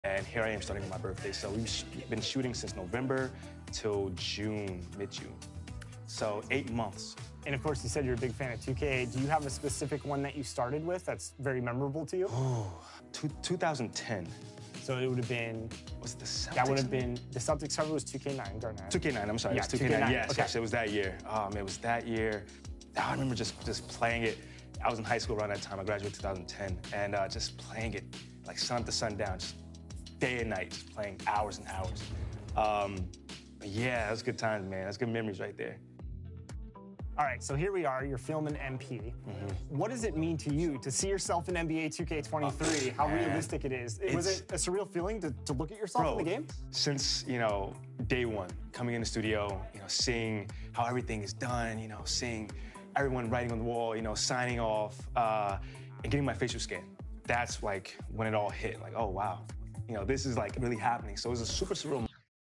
And here I am starting on my birthday. So we've been shooting since November till June, mid-June. So 8 months. And of course, you said you're a big fan of 2K. Do you have a specific one that you started with that's very memorable to you? Oh, 2010. So it would have been... Was it the Celtics? That would have been... The Celtics server was 2K9, Garnett. 2K9, I'm sorry. Yeah, it was 2K9. Yes, okay. yes, it was that year. Oh, man, it was that year. I remember just playing it. I was in high school around that time. I graduated 2010. And just playing it, like sun up to sundown, just day and night, just playing hours and hours. But yeah, that was good times, man. That's good memories right there. All right, so here we are. You're filming MP. What does it mean to you to see yourself in NBA 2K23? How realistic it is? Was it a surreal feeling to look at yourself in the game? Since, day one, coming in the studio, seeing how everything is done, seeing everyone writing on the wall, signing off, and getting my facial scan. That's like when it all hit, like, oh, wow. This is like really happening. So it was a super surreal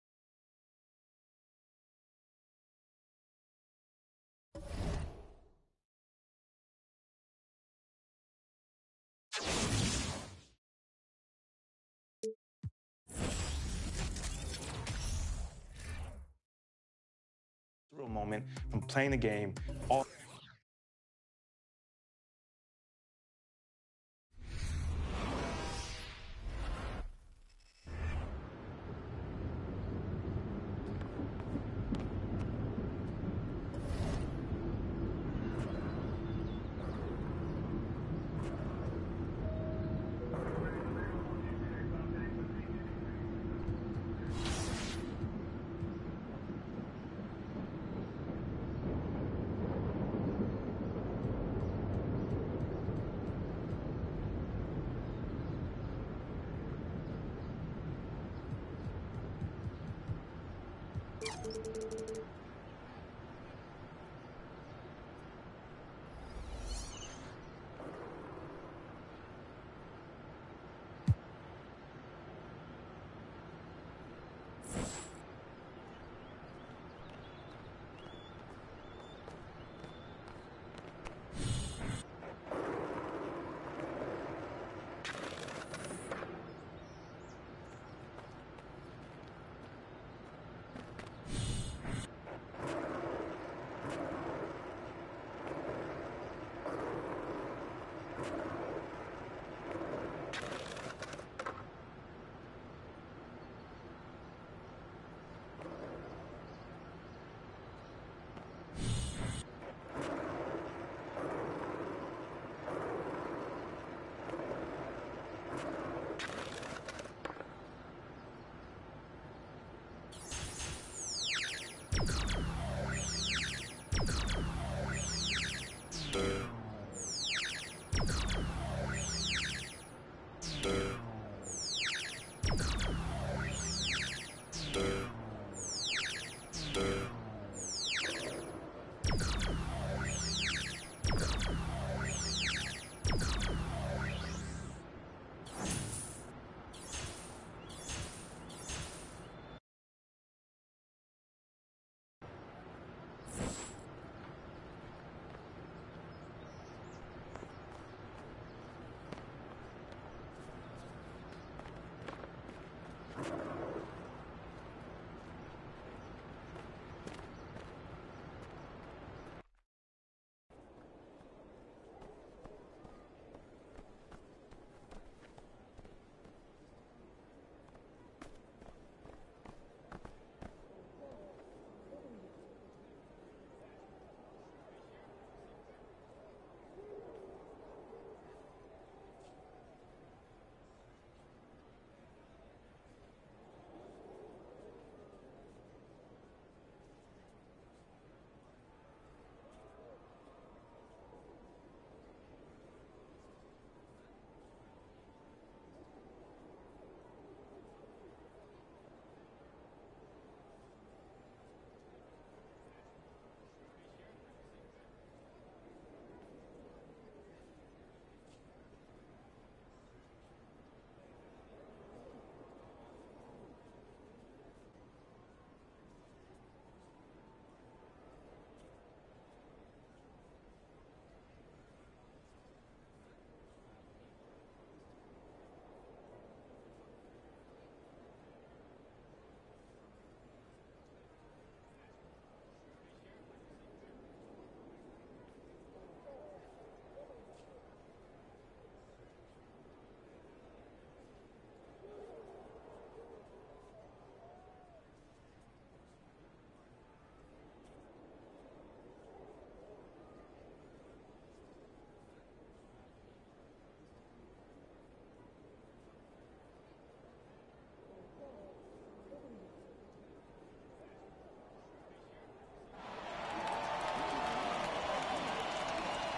moment from playing the game.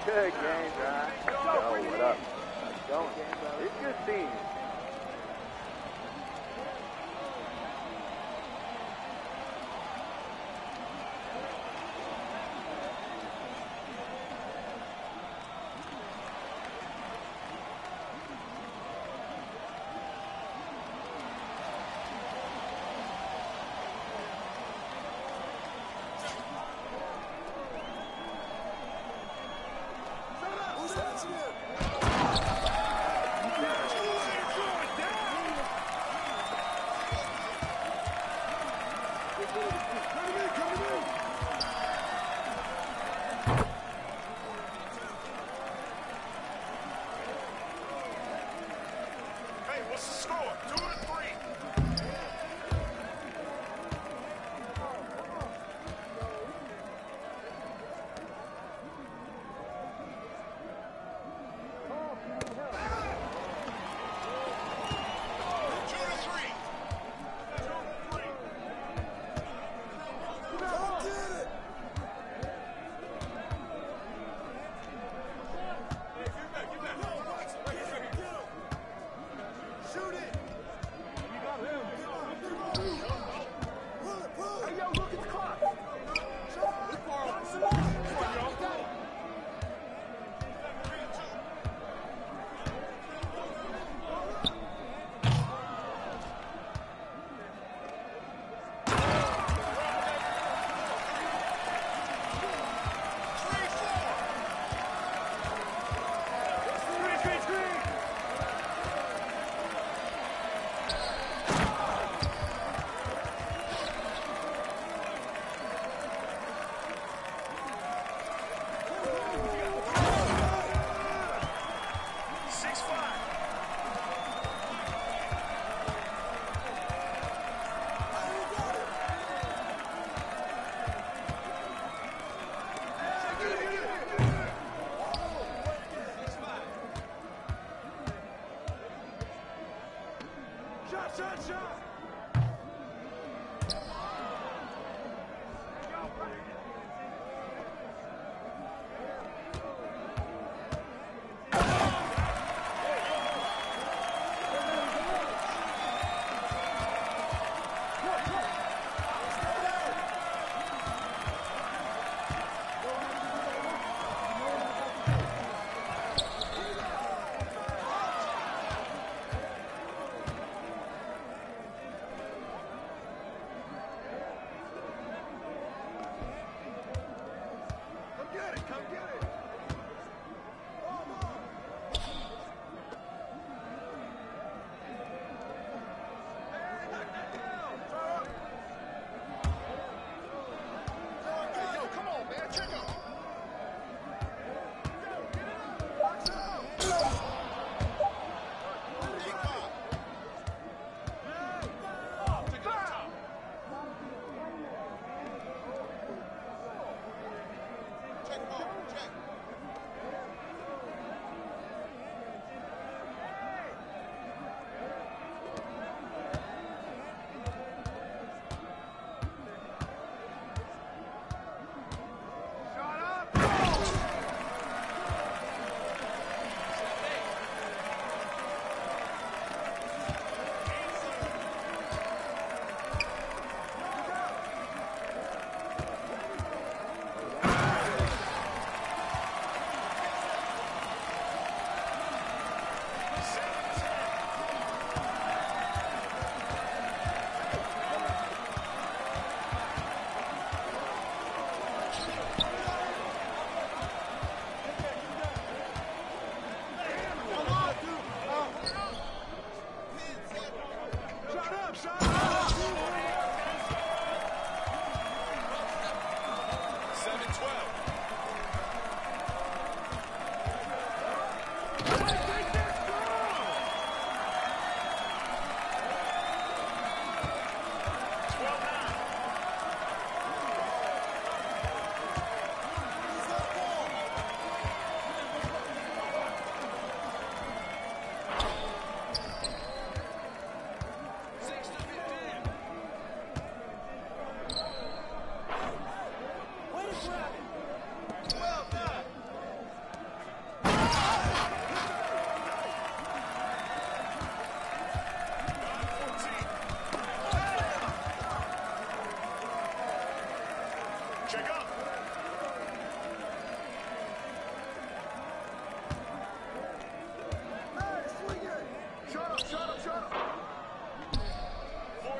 Good game, John. Yo, what up? How's it going? It's good seeing you.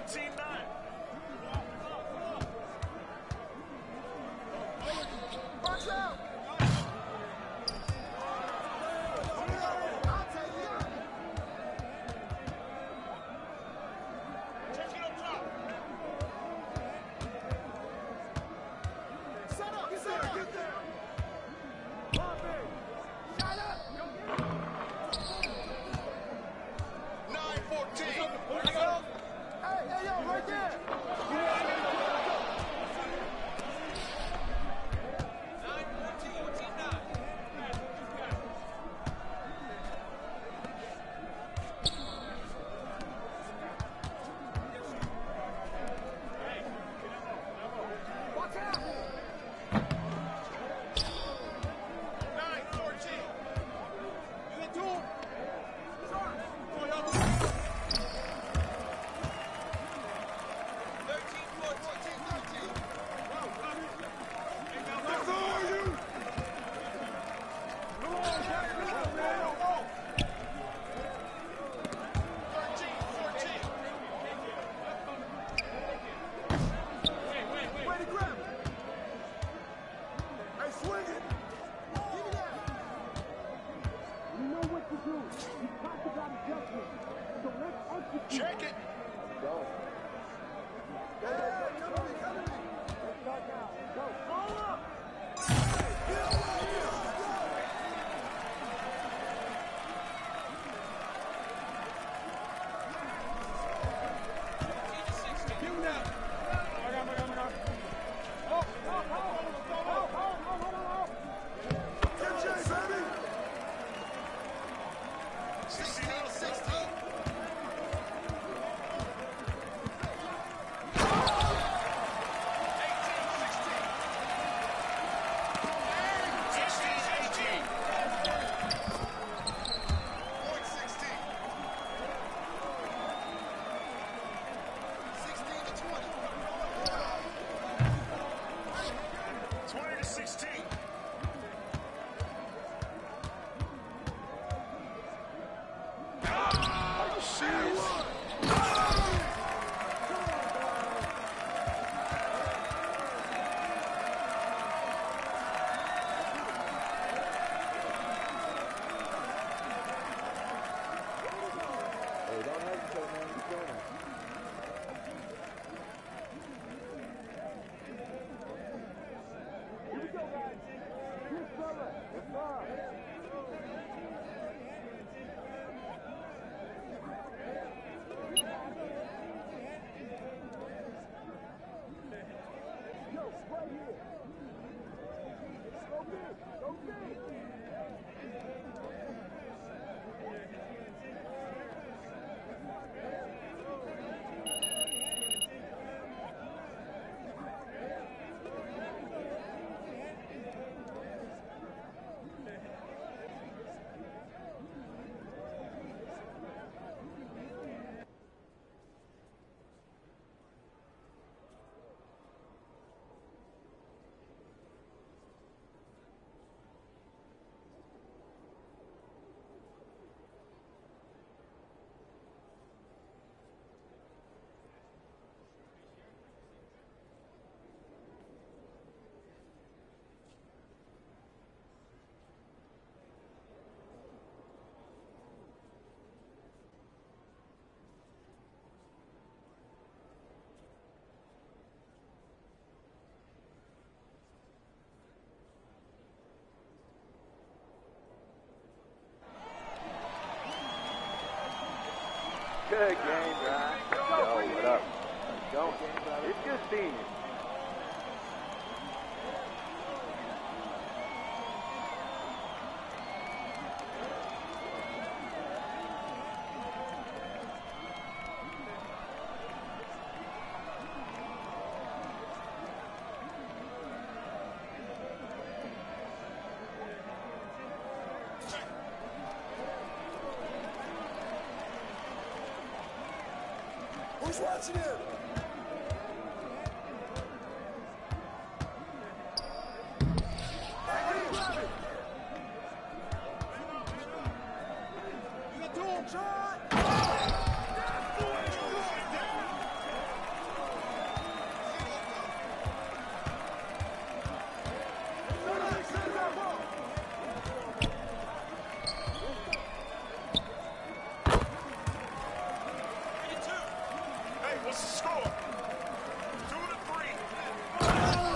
14-9. Box out! Check it. Go. Good game, Ryan. Yo, what up? Go. It's good seeing you. Who's watching him? What's the score? 2-3.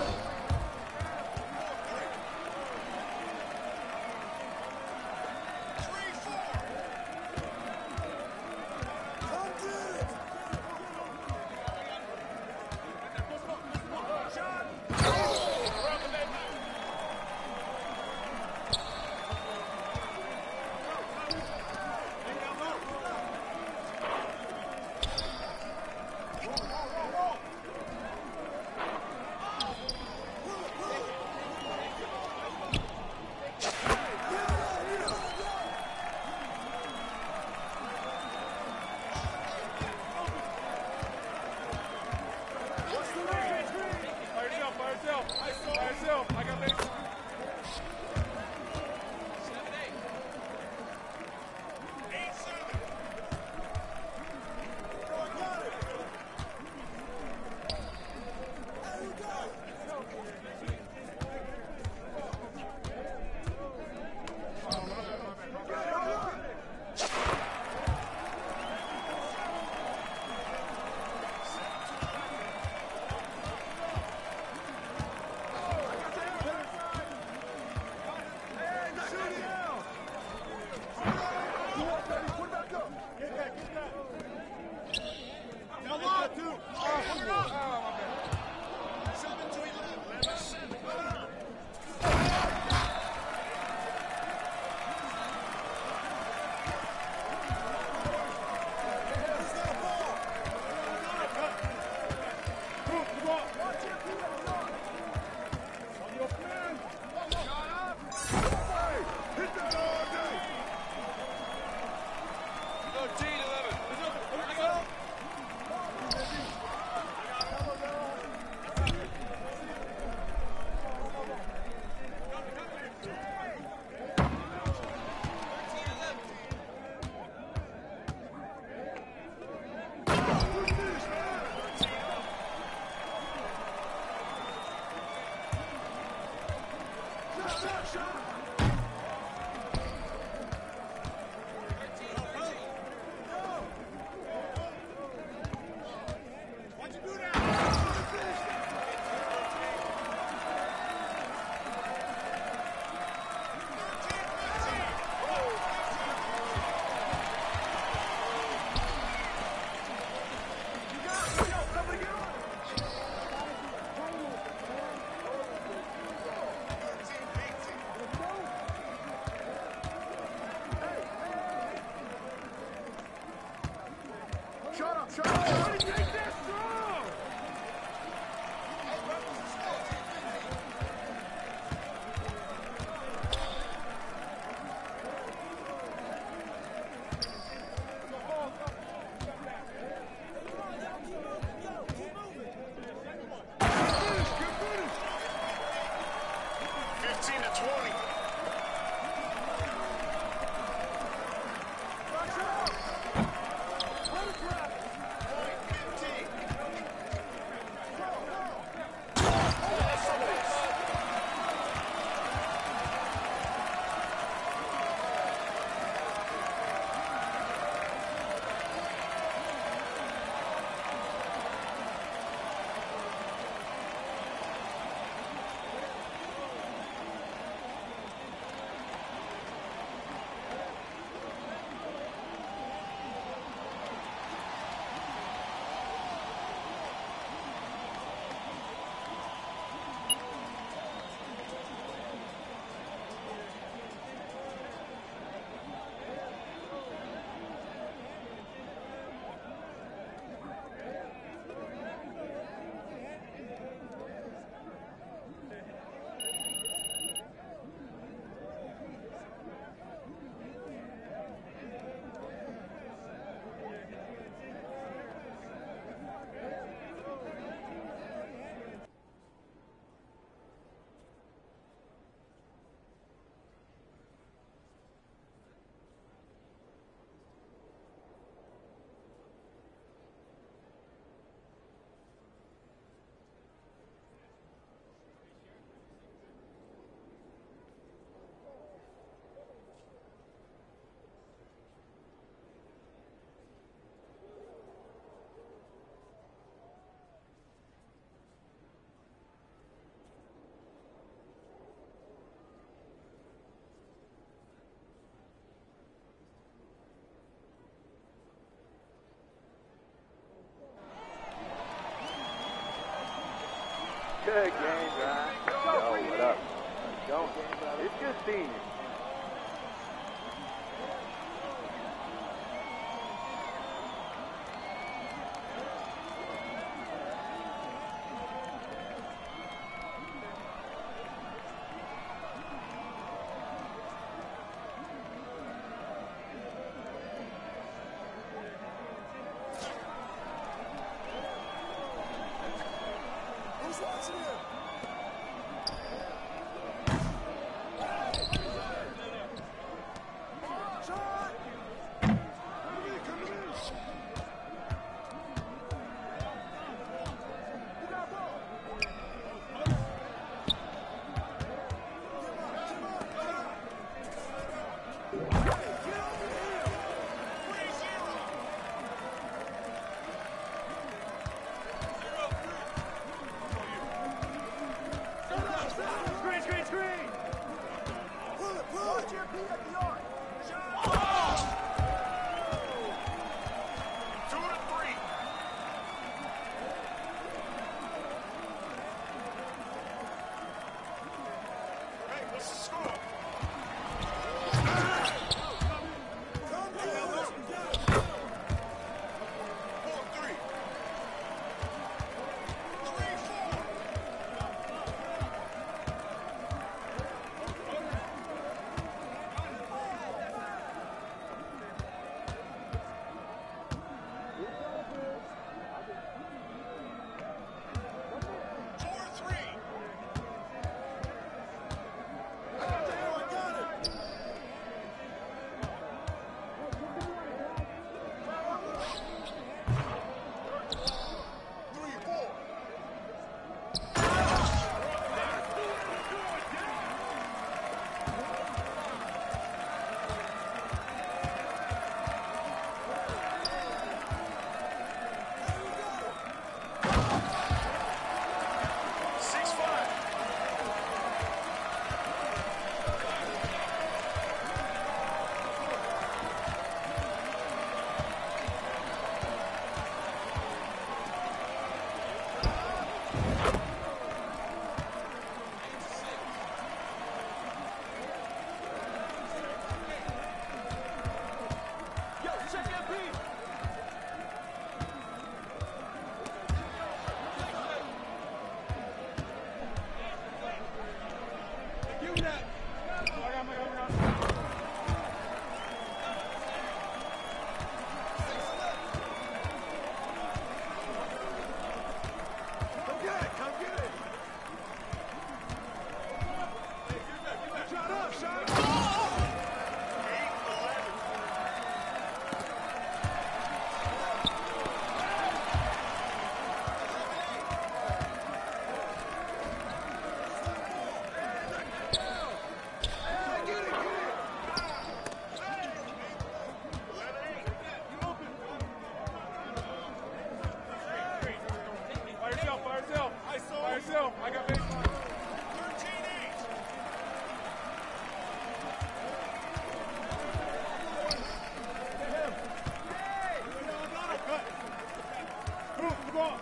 I got base. Shut up! Try to take this through! Good game, Ryan. Yo, what up? Go. It's good seeing you. I got baseline. 13-8. Move the ball.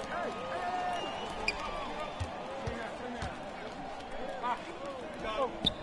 Go.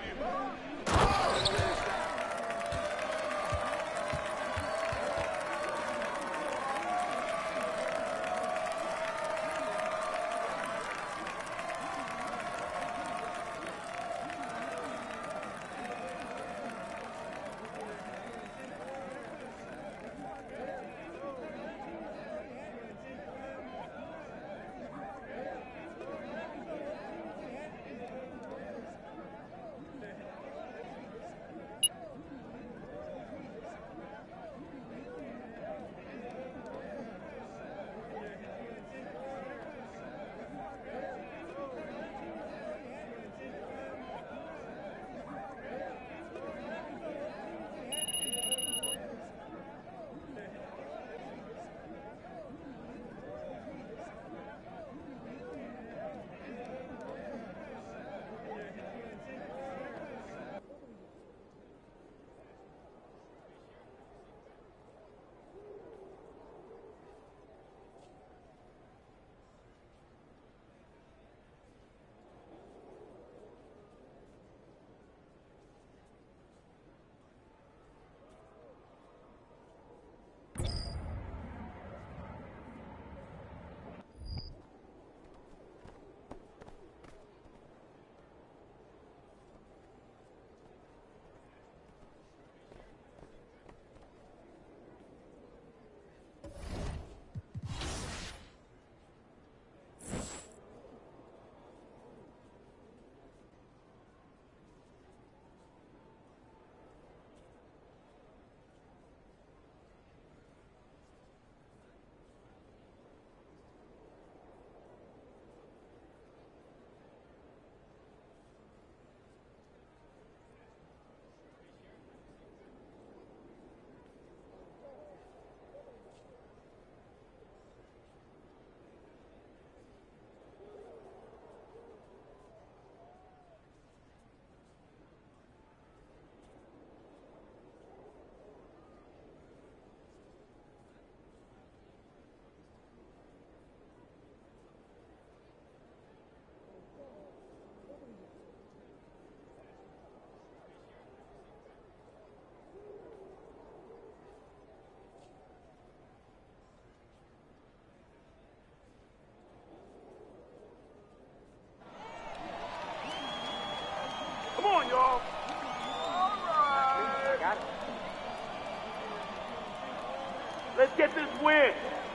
Let's get this win.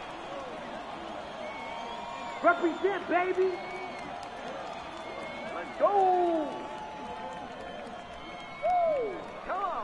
Represent, baby. Let's go. Woo. Come on.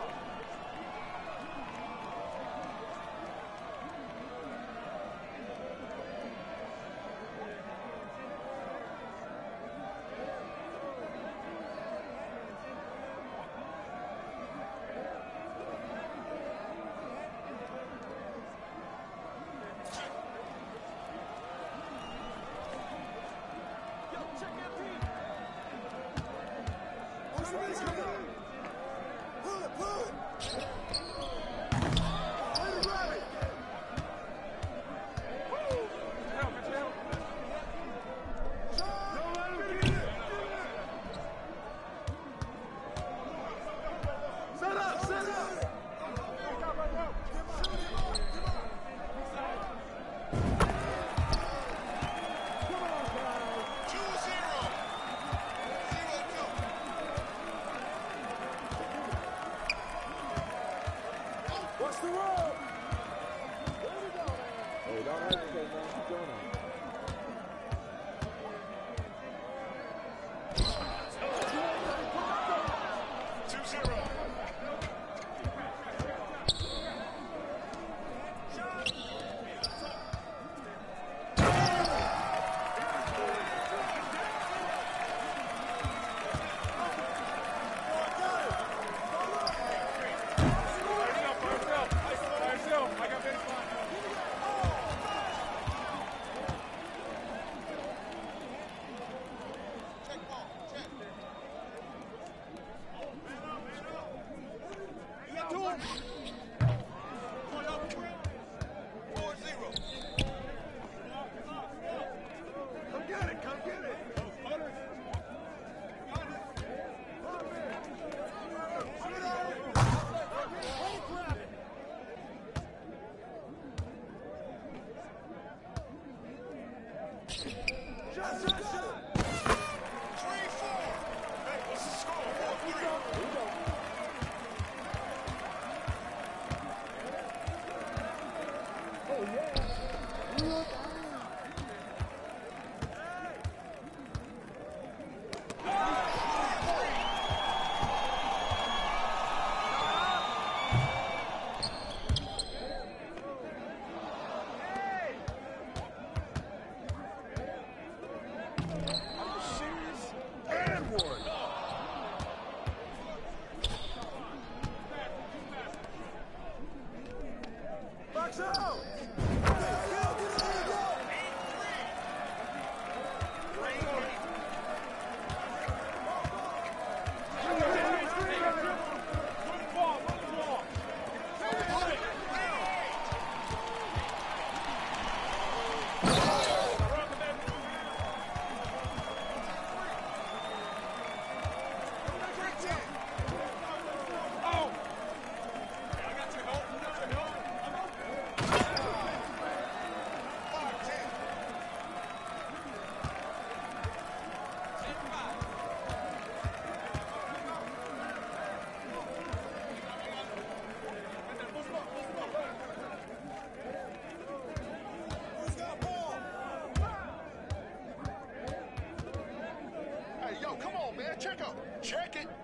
Check it.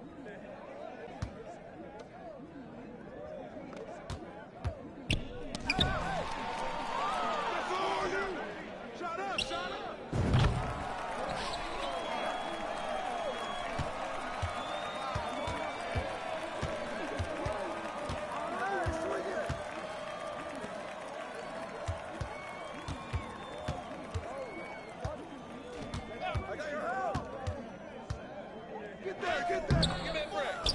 Shut up, shut up. I got your help. Get there, get there. Give it break.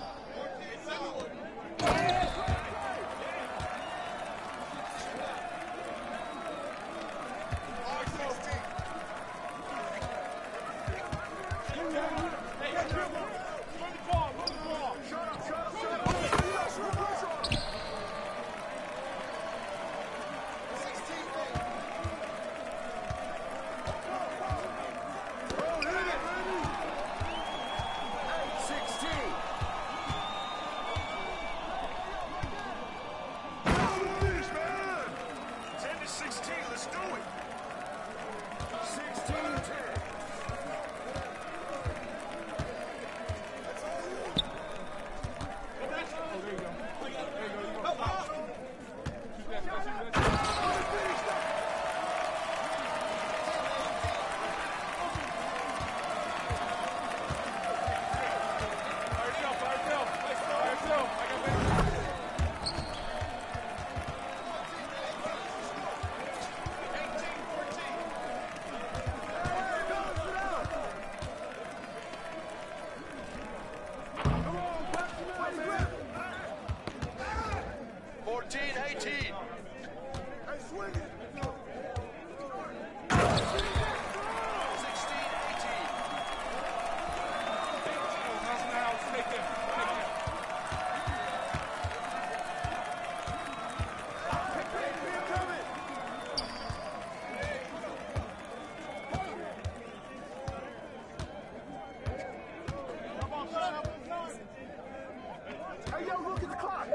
Hey, yo, look at the clock.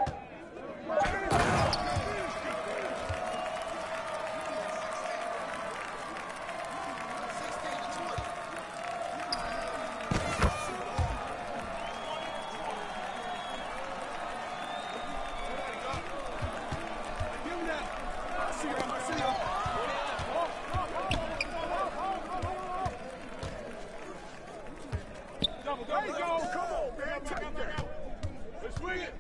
There you go. Come on, man. Take that. Let's swing it.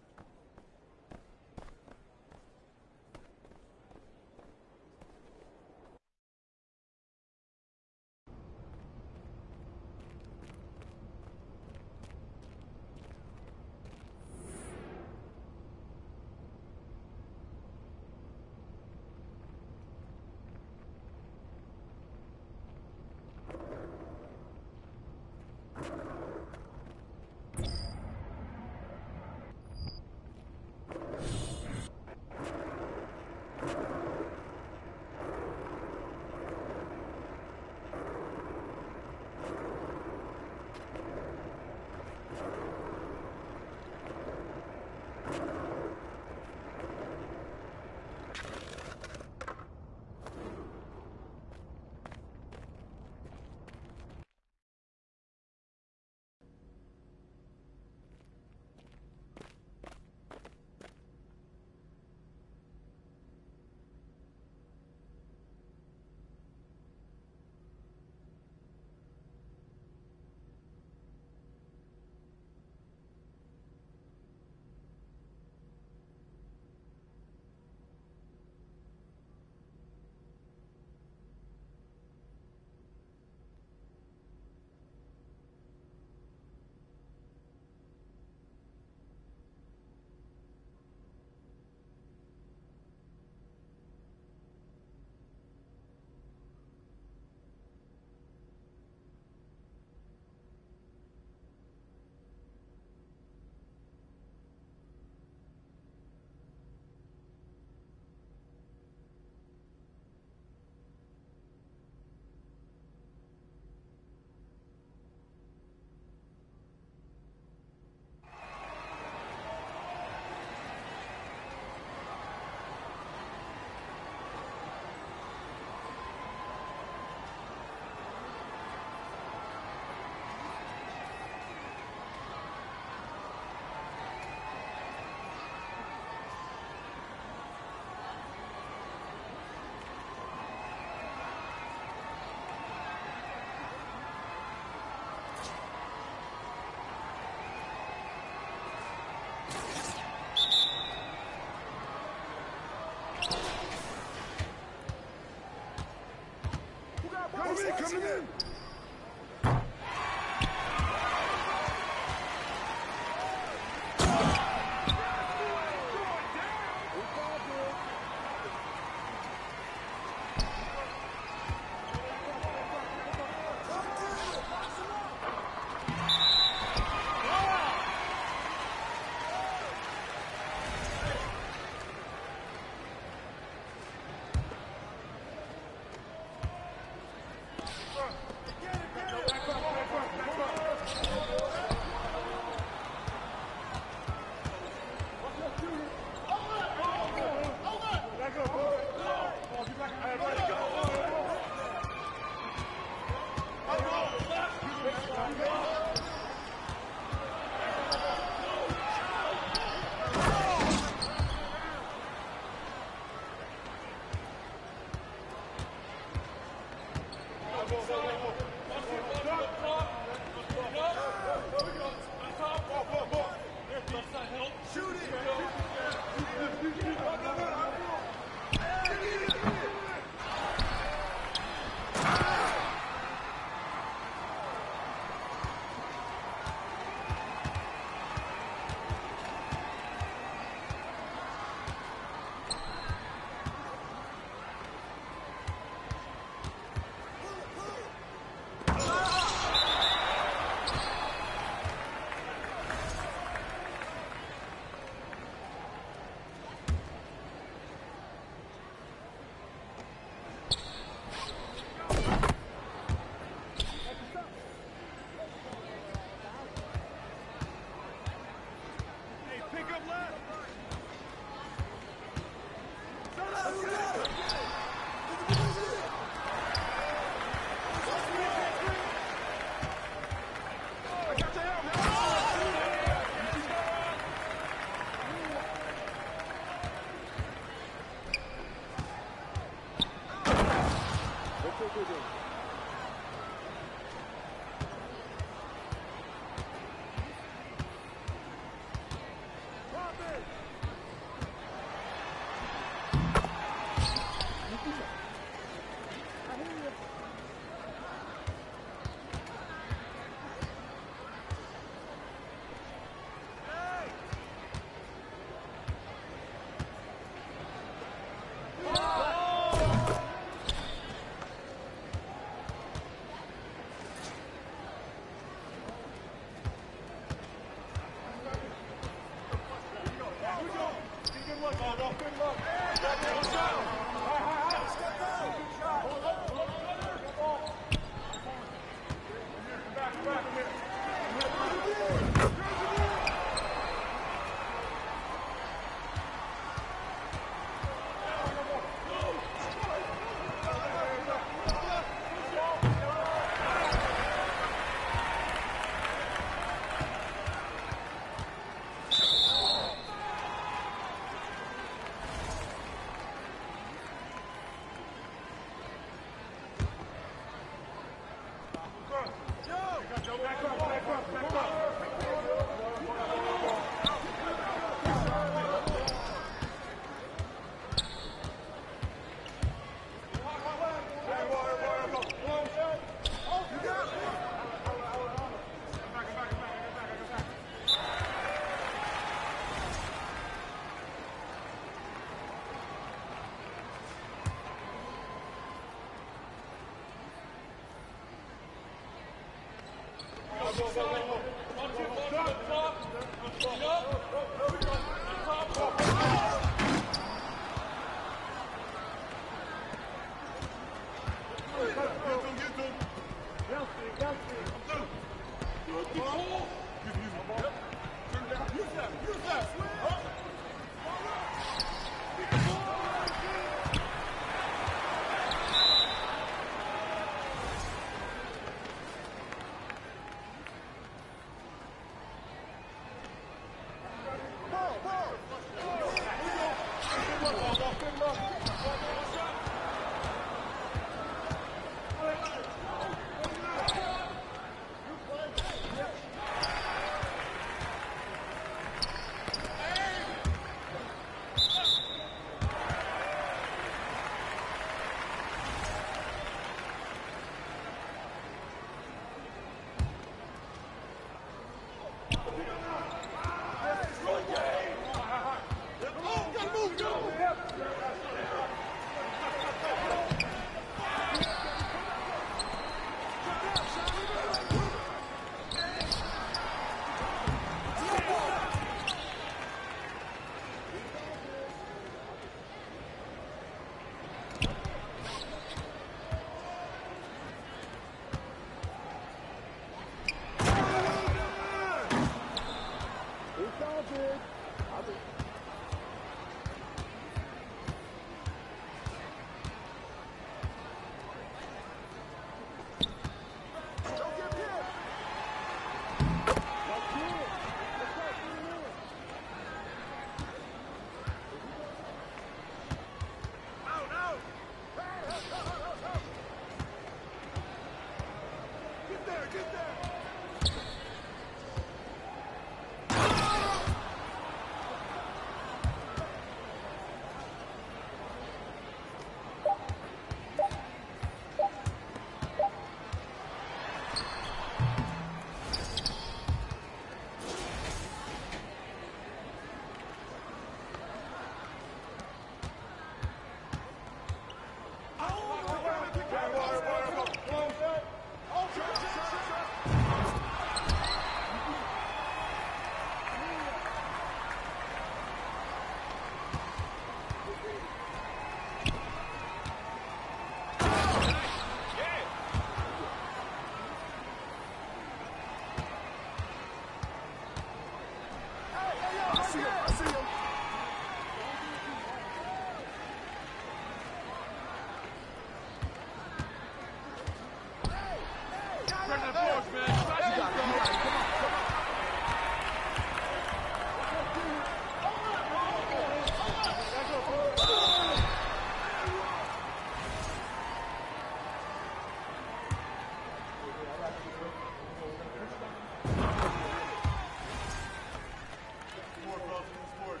More, bro. More.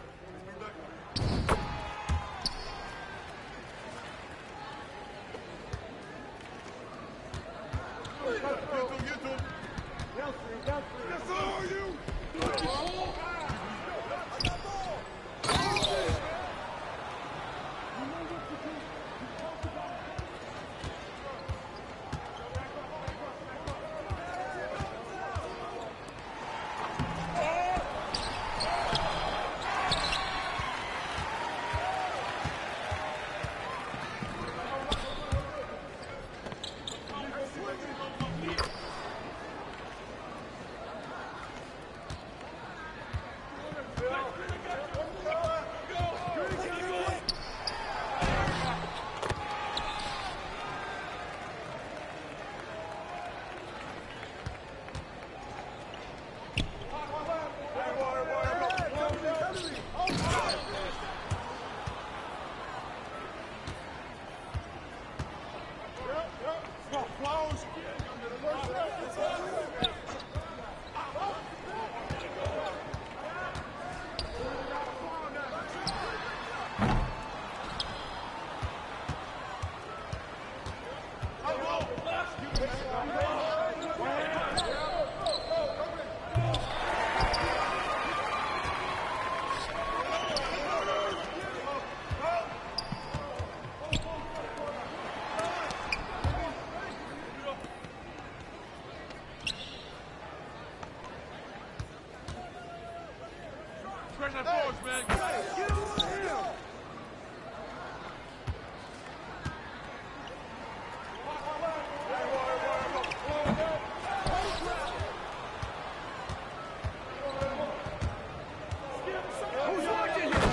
yours, man. Get over here. Who's watching you?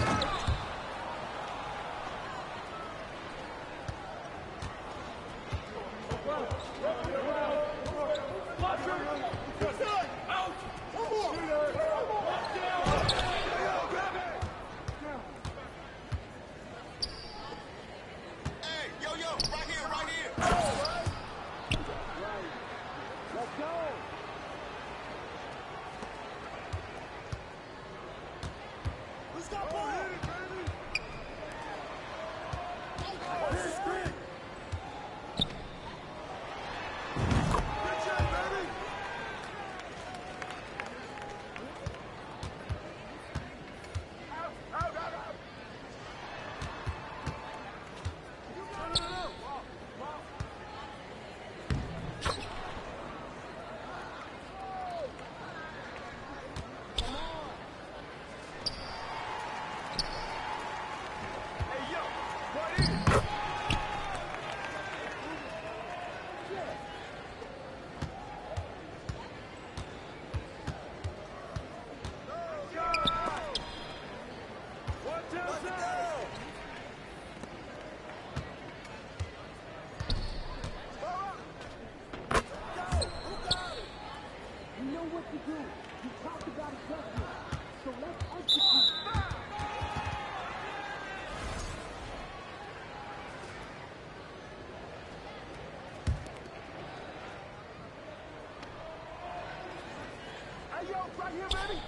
Hey, yo, right here, right here. Let's go. Who's got ball? Right here, baby.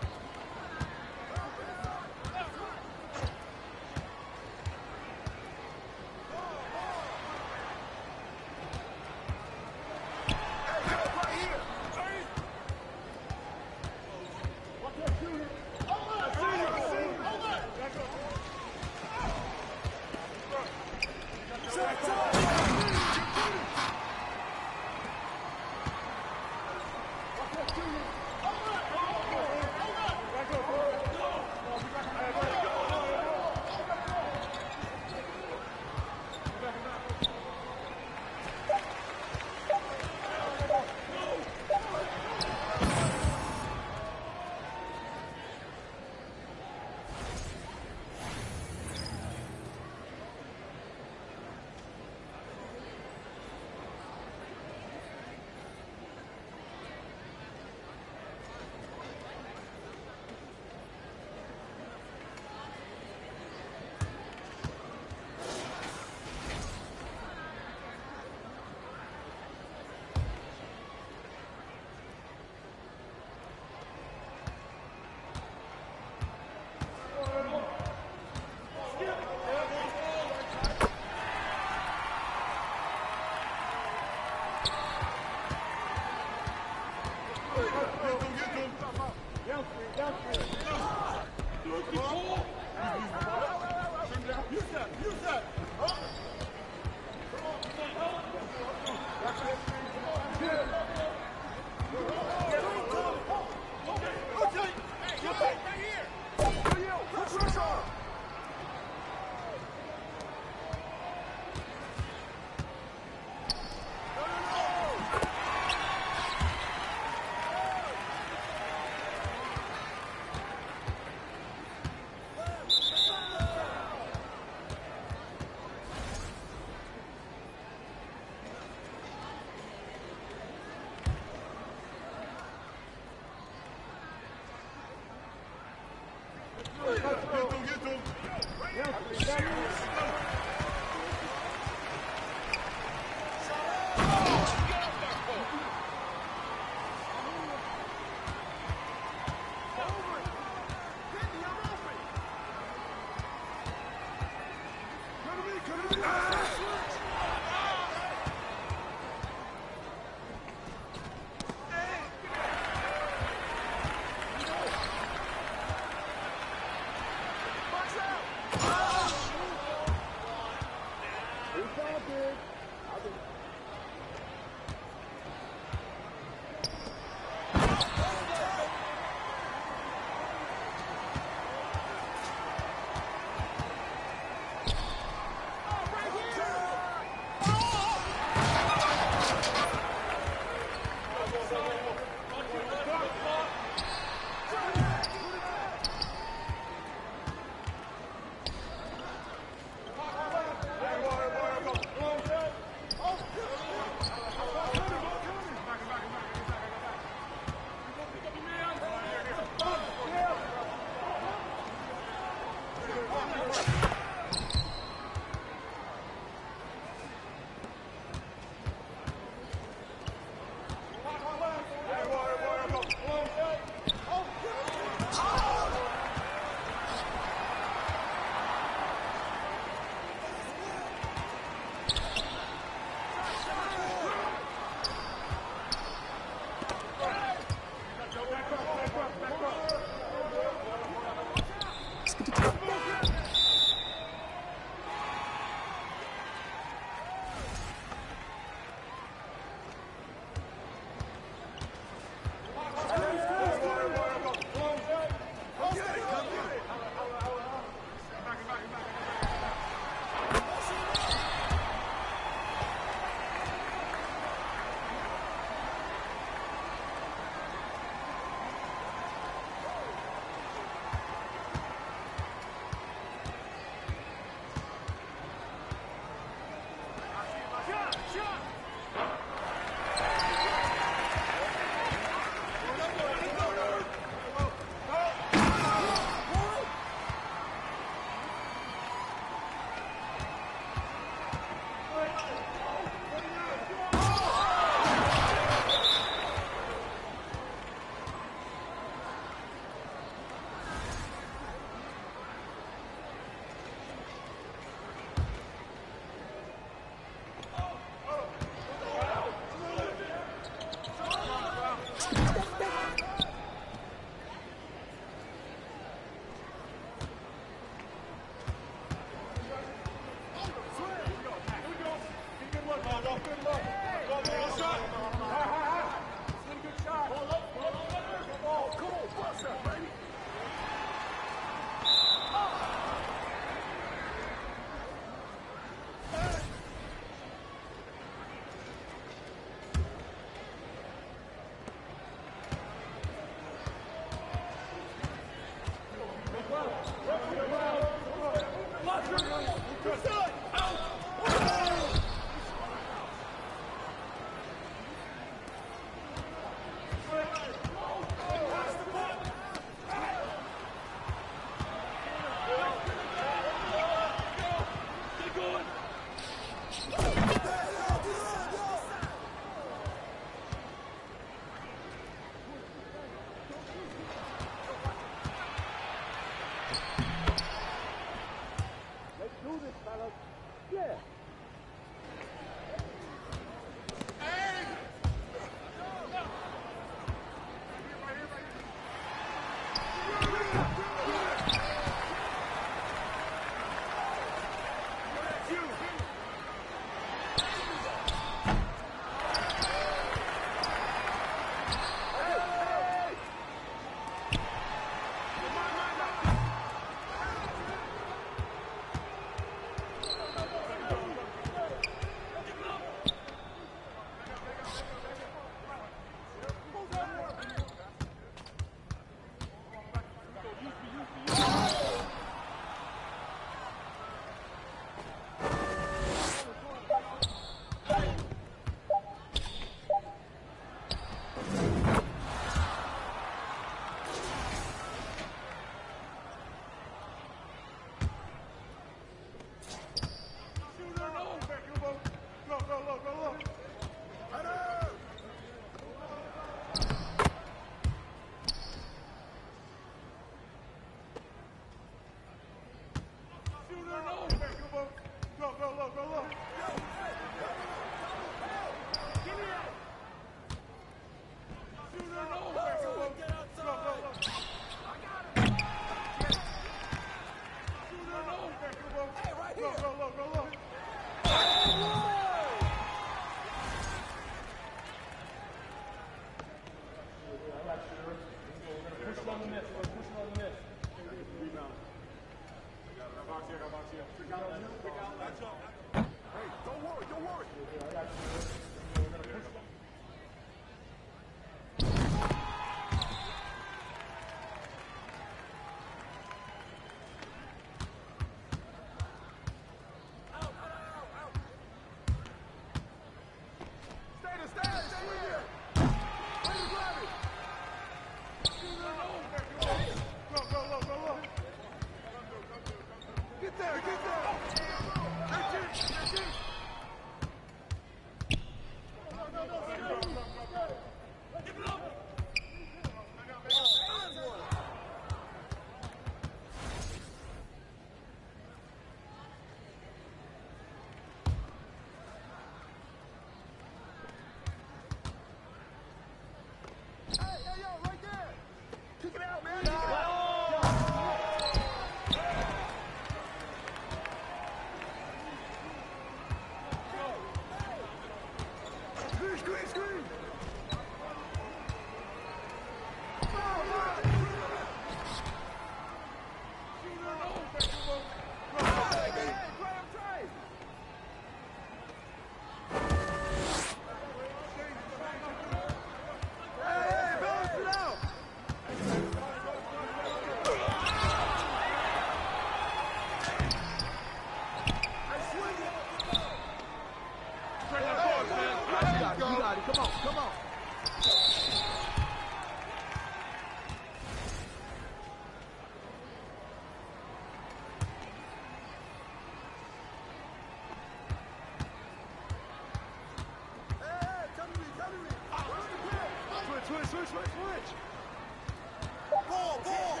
Ball, ball.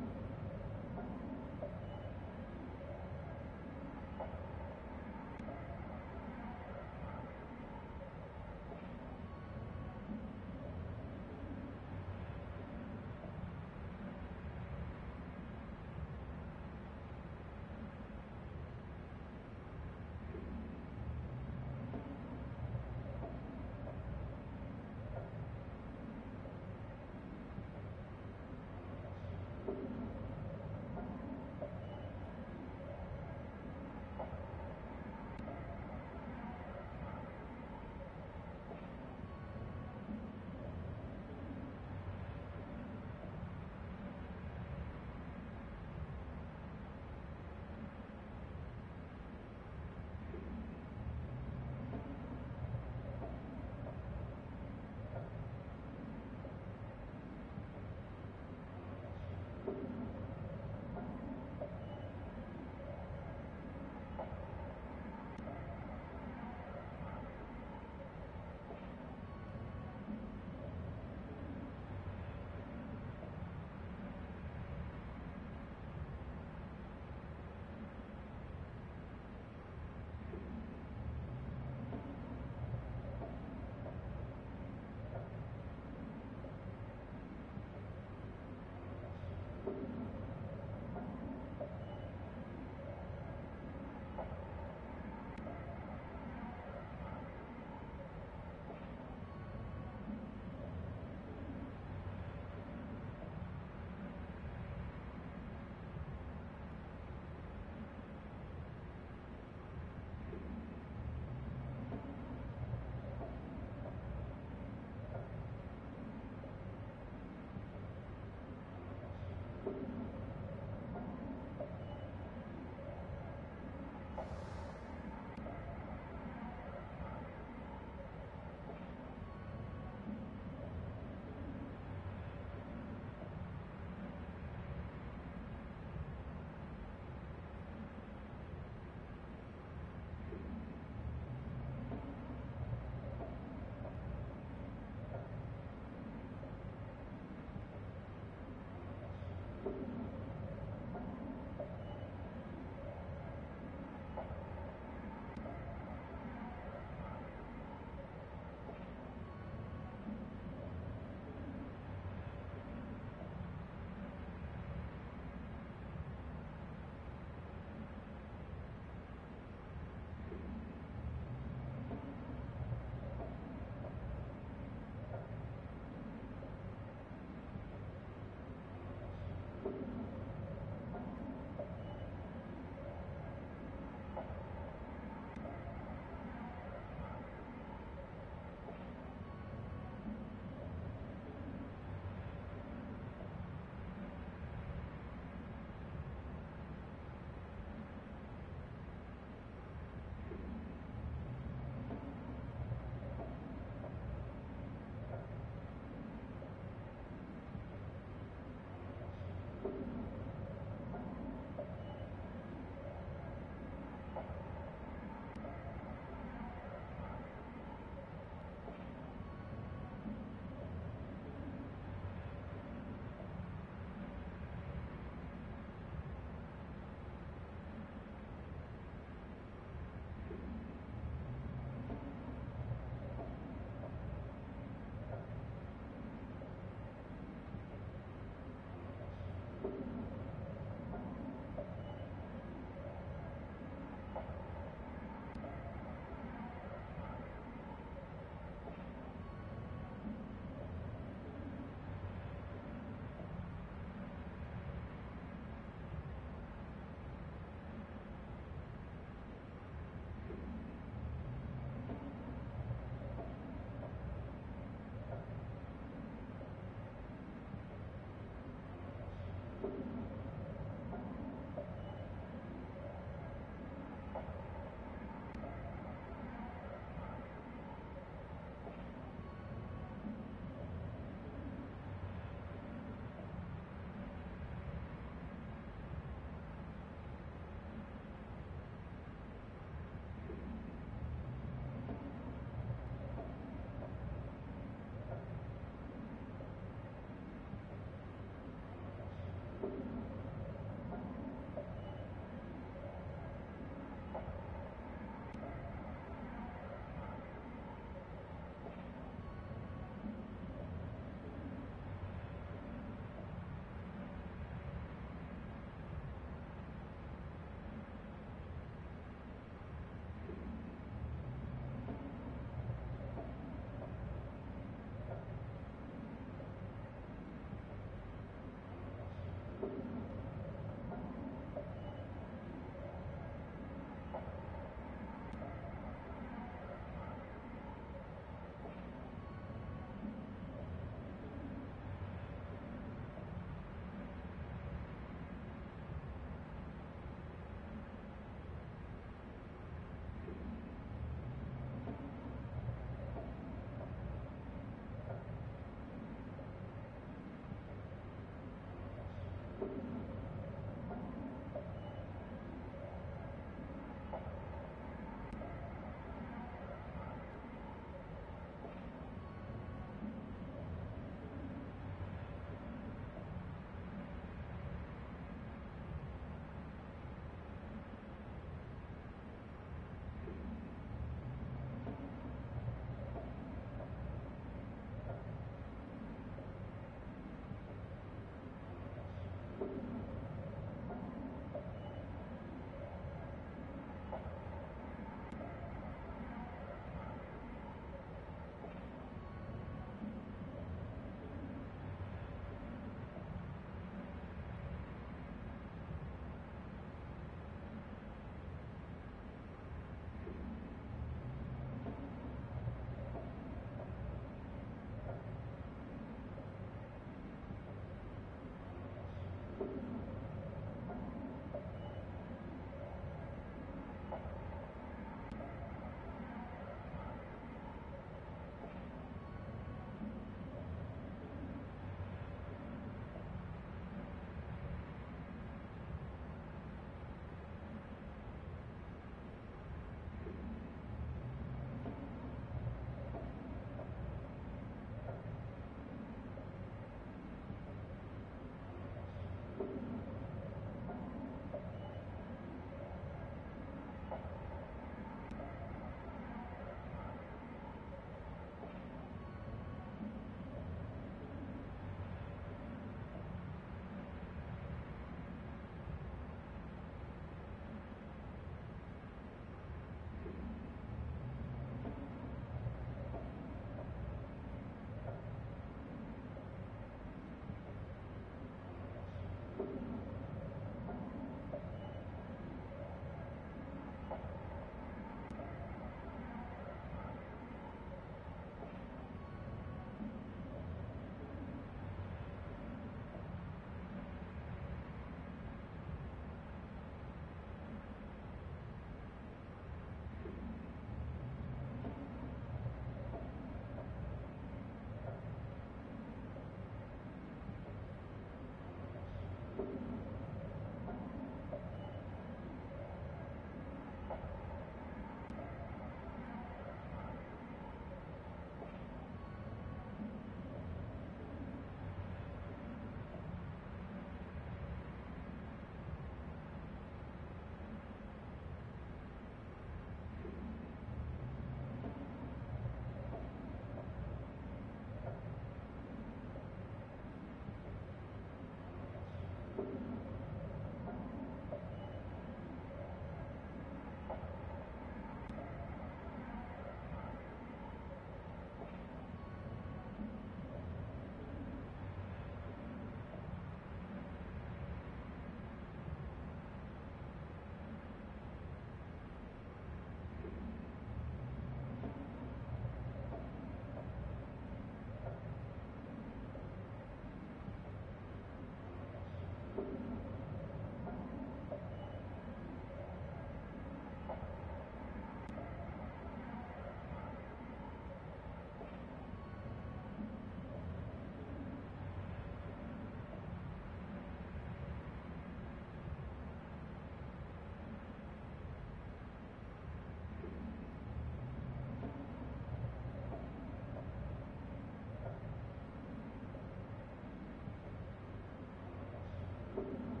Thank you.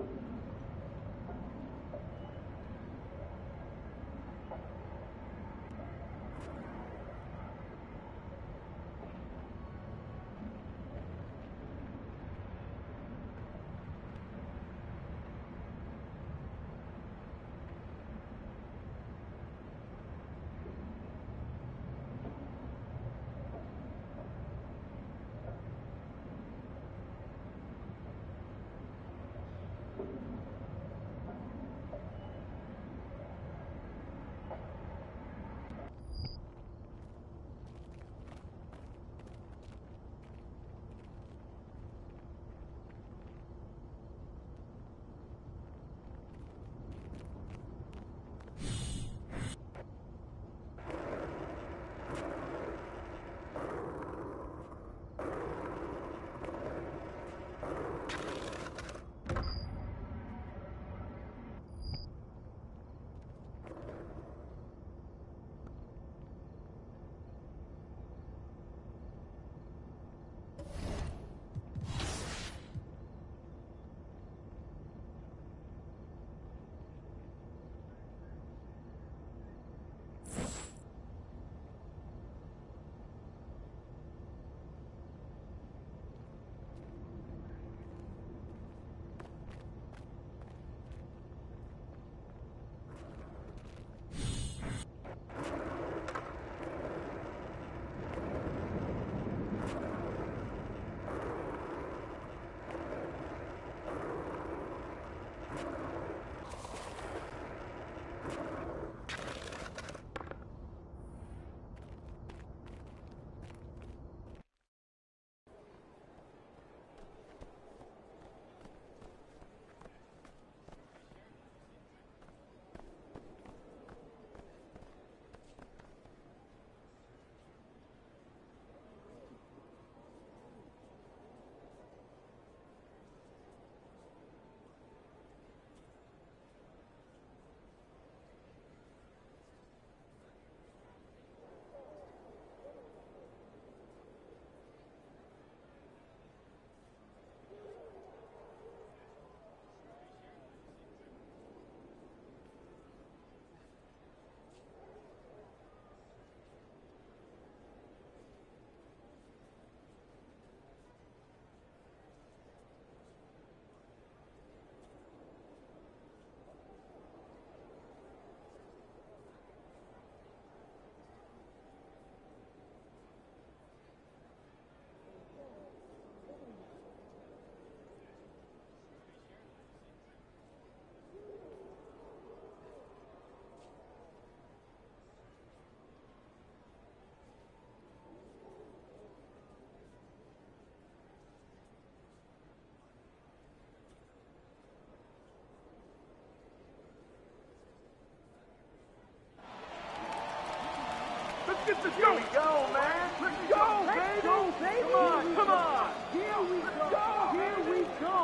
Let's go. Here we go, man. Let's go, baby. Come on, come on. Here we go. Here we go.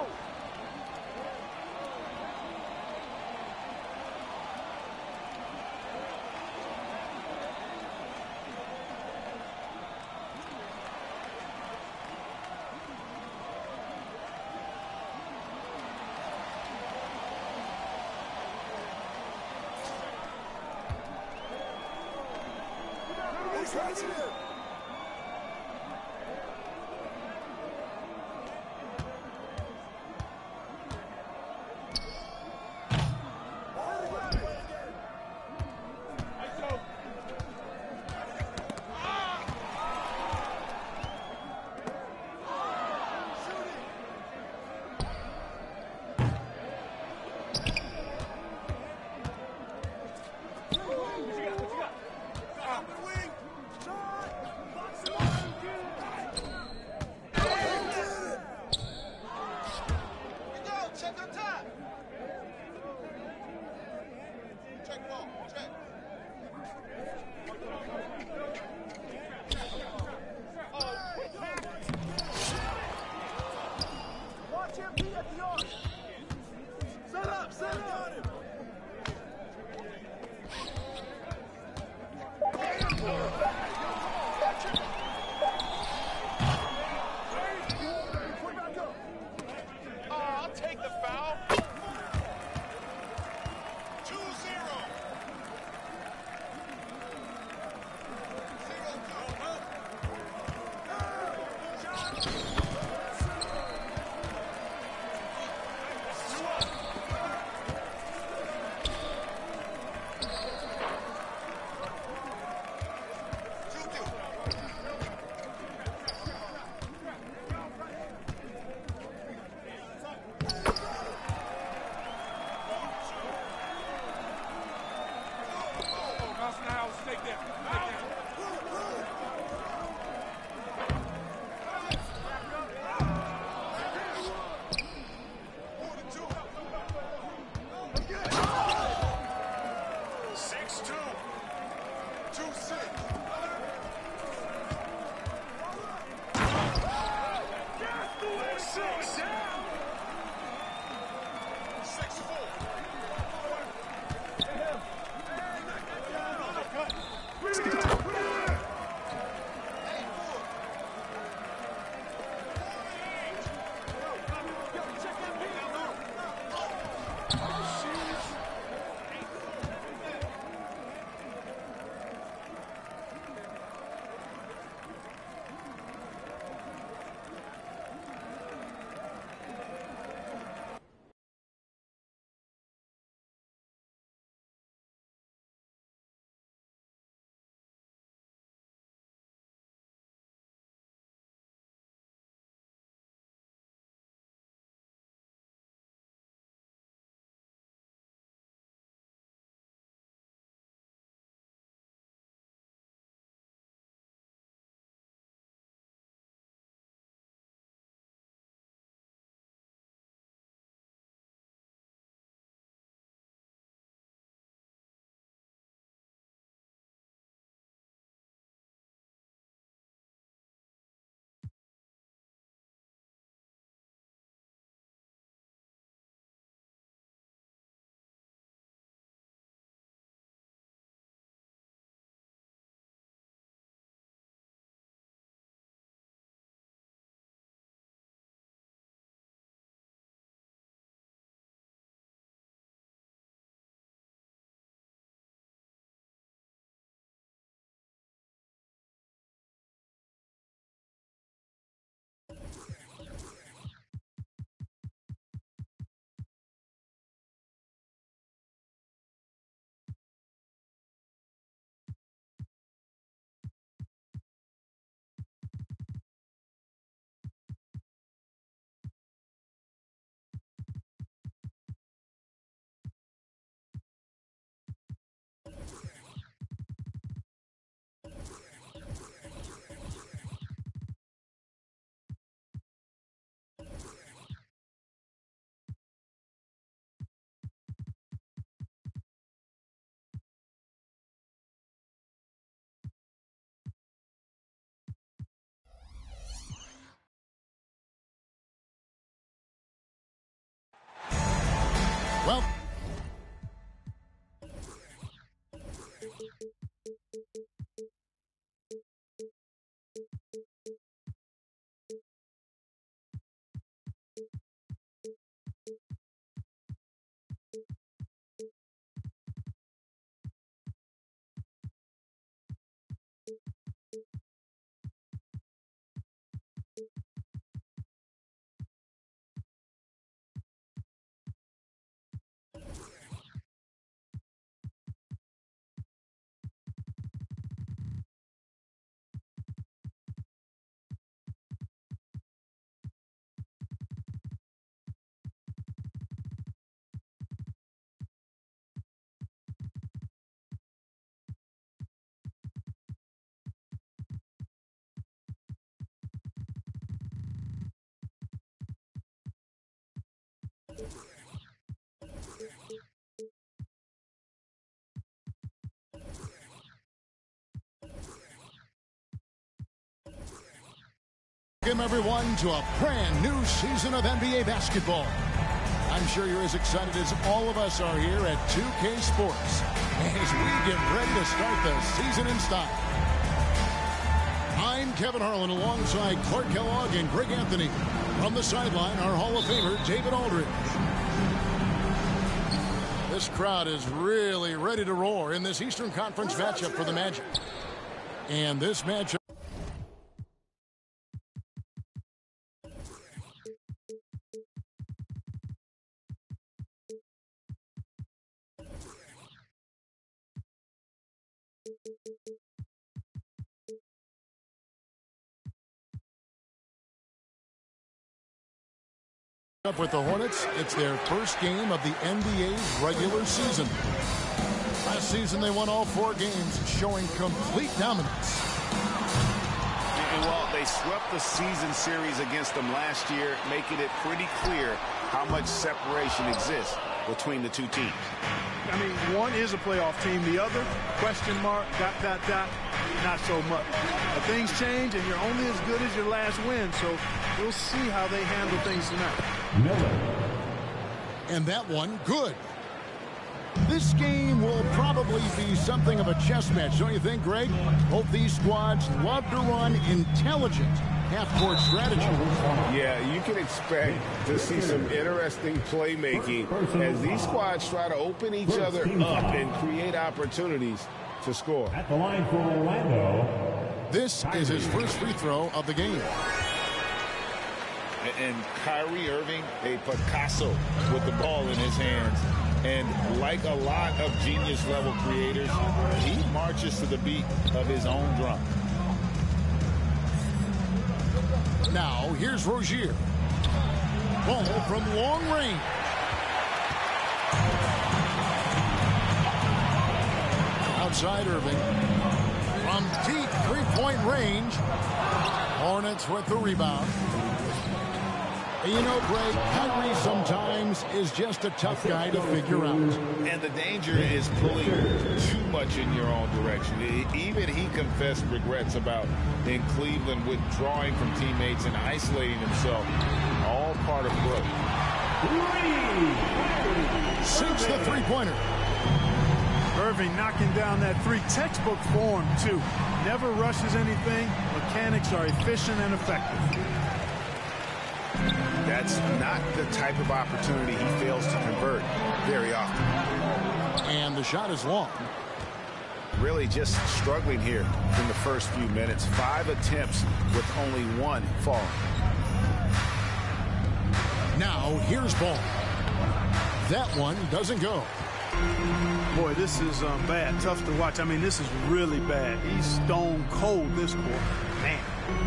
Right here. I'll take the foul. Well, welcome everyone to a brand new season of NBA basketball. I'm sure you're as excited as all of us are here at 2K Sports as we get ready to start the season in style. I'm Kevin Harlan alongside Clark Kellogg and Greg Anthony. From the sideline, our Hall of Famer, David Aldridge. This crowd is really ready to roar in this Eastern Conference matchup for the Magic. And this matchup up with the Hornets. It's their first game of the NBA's regular season. Last season they won all 4 games, showing complete dominance. Well, they swept the season series against them last year, making it pretty clear how much separation exists between the two teams. I mean, one is a playoff team. The other, question mark, ... not so much. But things change, and you're only as good as your last win. So we'll see how they handle things tonight. And that one, good. This game will probably be something of a chess match, don't you think, Greg? Both these squads love to run intelligent half-court strategy. Yeah, you can expect to see some interesting playmaking as these squads try to open each other up and create opportunities to score. At the line for Orlando. This is his first free throw of the game. And Kyrie Irving, a Picasso with the ball in his hands. And like a lot of genius-level creators, he marches to the beat of his own drum. Now, here's Rozier. Ball from long range. Outside Irving. From deep three-point range. Hornets with the rebound. And you know, Greg, Kyrie sometimes is just a tough guy to figure out. And the danger is pulling too much in your own direction. Even he confessed regrets about in Cleveland withdrawing from teammates and isolating himself. All part of growth. Sinks the three-pointer. Irving knocking down that three, textbook form, too. Never rushes anything. Mechanics are efficient and effective. That's not the type of opportunity he fails to convert very often. And the shot is long. Really just struggling here in the first few minutes. 5 attempts with only 1 fall. Now here's Ball. That one doesn't go. Boy, this is bad. Tough to watch. I mean, this is really bad. He's stone cold this quarter. Man.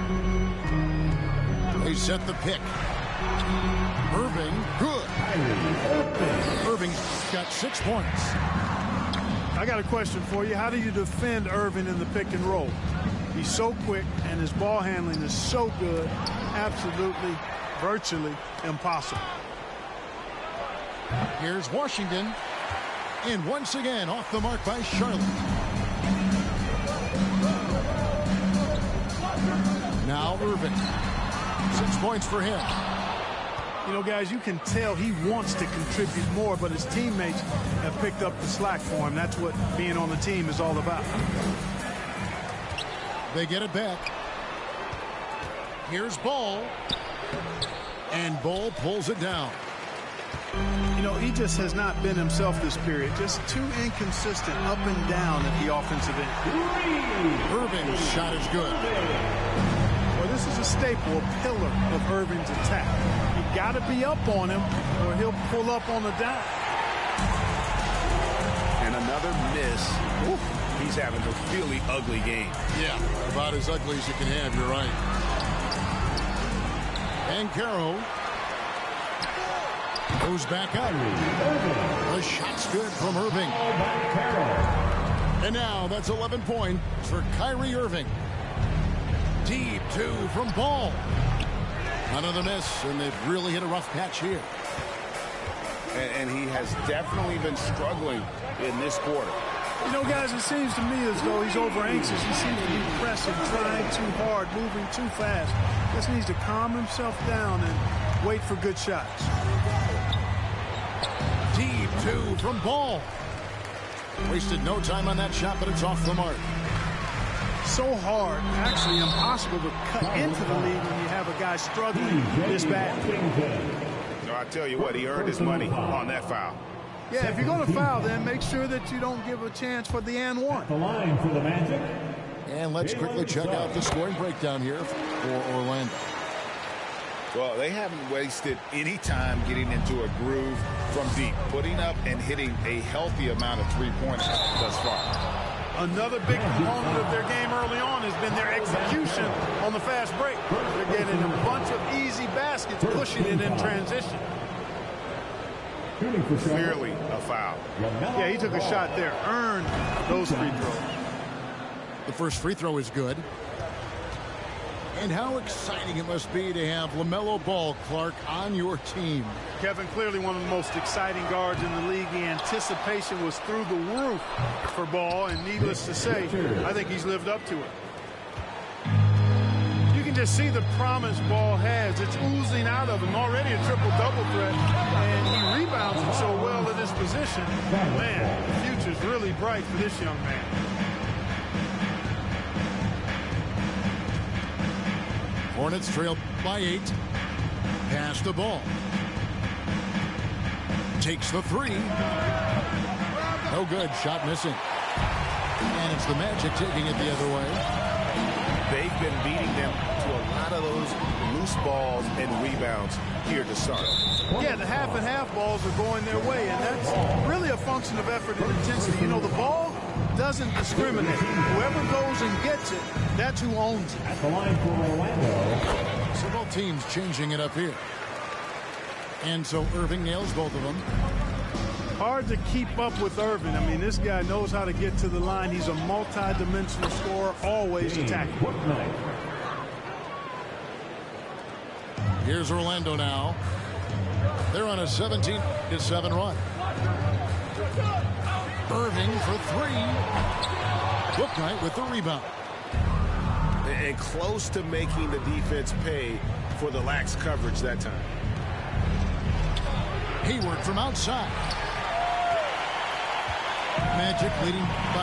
They set the pick. Irving, good. Irving got 6 points. I got a question for you. How do you defend Irving in the pick and roll? He's so quick, and his ball handling is so good. Absolutely, virtually impossible. Here's Washington. And once again, off the mark by Charlotte. Now Irving. 6 points for him. You know, guys, you can tell he wants to contribute more, but his teammates have picked up the slack for him. That's what being on the team is all about. They get it back. Here's Ball. And Ball pulls it down. You know, he just has not been himself this period. Just too inconsistent up and down at the offensive end. Irving's shot is good. Well, this is a staple, a pillar of Irving's attack. You got to be up on him or he'll pull up on the dime. And another miss. Oof, he's having a really ugly game. Yeah, about as ugly as you can have, you're right. And Caro goes back up. The shot's good from Irving. And now that's 11 points for Kyrie Irving. Deep 2 from Ball. Another miss, and they've really hit a rough patch here. And he has definitely been struggling in this quarter. You know, guys, it seems to me as though he's over anxious. He seems to be pressing, trying too hard, moving too fast. Just needs to calm himself down and wait for good shots. Deep 2 from Ball. Wasted no time on that shot, but it's off the mark. So hard, actually impossible to cut into the lead when you have a guy struggling this bad. So I tell you what, he earned his money on that foul. Yeah, if you're going to foul, then make sure that you don't give a chance for the and one. The line for the Magic. And let's quickly check out the scoring breakdown here for Orlando. Well, they haven't wasted any time getting into a groove from deep, putting up and hitting a healthy amount of three-pointers thus far. Another big component of their game early on has been their execution on the fast break. They're getting a bunch of easy baskets, pushing it in transition. Clearly a foul. Yeah, he took a shot there, earned those free throws. The first free throw is good. And how exciting it must be to have LaMelo Ball, Clark, on your team. Kevin, clearly one of the most exciting guards in the league. The anticipation was through the roof for Ball, and needless to say, I think he's lived up to it. You can just see the promise Ball has. It's oozing out of him. Already a triple-double threat, and he rebounds it so well that his position, man, the future's really bright for this young man. Hornets trail by 8. Pass the ball. Takes the 3. No good. Shot missing. And it's the Magic taking it the other way. They've been beating them to a lot of those loose balls and rebounds here to start. Yeah, the half and half balls are going their way, and that's really a function of effort and intensity. You know, the ball doesn't discriminate. Whoever goes and gets it, that's who owns it. At the line for Orlando. So both teams changing it up here. And so Irving nails both of them. Hard to keep up with Irving. I mean, this guy knows how to get to the line. He's a multi-dimensional scorer, always attacking. Here's Orlando now. They're on a 17-7 run. Irving for 3. Bouknight with the rebound. And close to making the defense pay for the lax coverage that time. Hayward from outside. Magic leading by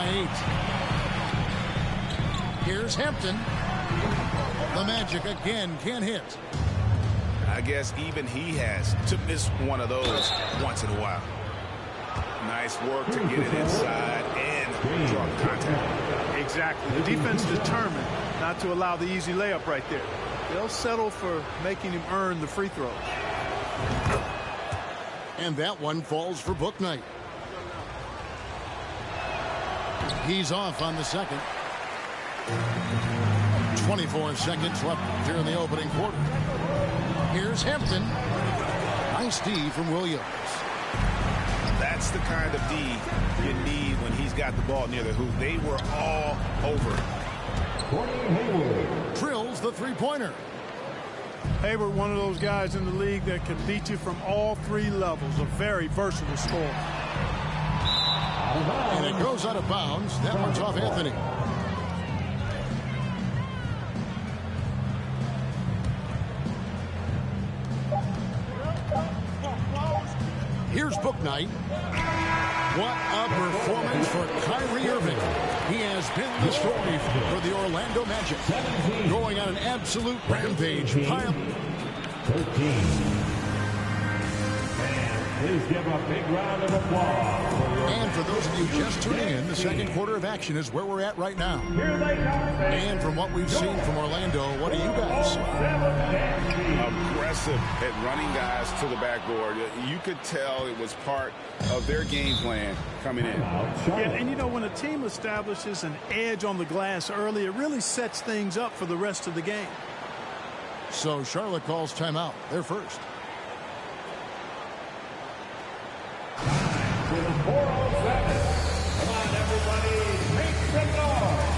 8. Here's Hampton. The Magic again can't hit. I guess even he has to miss one of those once in a while. Nice work to get it inside and draw contact. Exactly. The defense determined not to allow the easy layup right there. They'll settle for making him earn the free throw. And that one falls for Bouknight. He's off on the second. 24 seconds left here in the opening quarter. Here's Hampton. Nice D from Williams. That's the kind of D you need when he's got the ball near the hoop. They were all over. Drills the three-pointer. Hayward, one of those guys in the league that can beat you from all 3 levels. A very versatile scorer. And it goes out of bounds. That one's off Anthony. Here's Bouknight. What a performance for Kyrie Irving. He has been the story for the Orlando Magic. Going on an absolute rampage. 13. Please give a big round of applause. And for those of you just tuning in, the second quarter of action is where we're at right now. Here they come. And from what we've seen from Orlando, what do you guys see? Aggressive at running guys to the backboard. You could tell it was part of their game plan coming in. Yeah, and you know, when a team establishes an edge on the glass early, it really sets things up for the rest of the game. So Charlotte calls timeout. They're first. To the 407. Come on, everybody. Make some noise.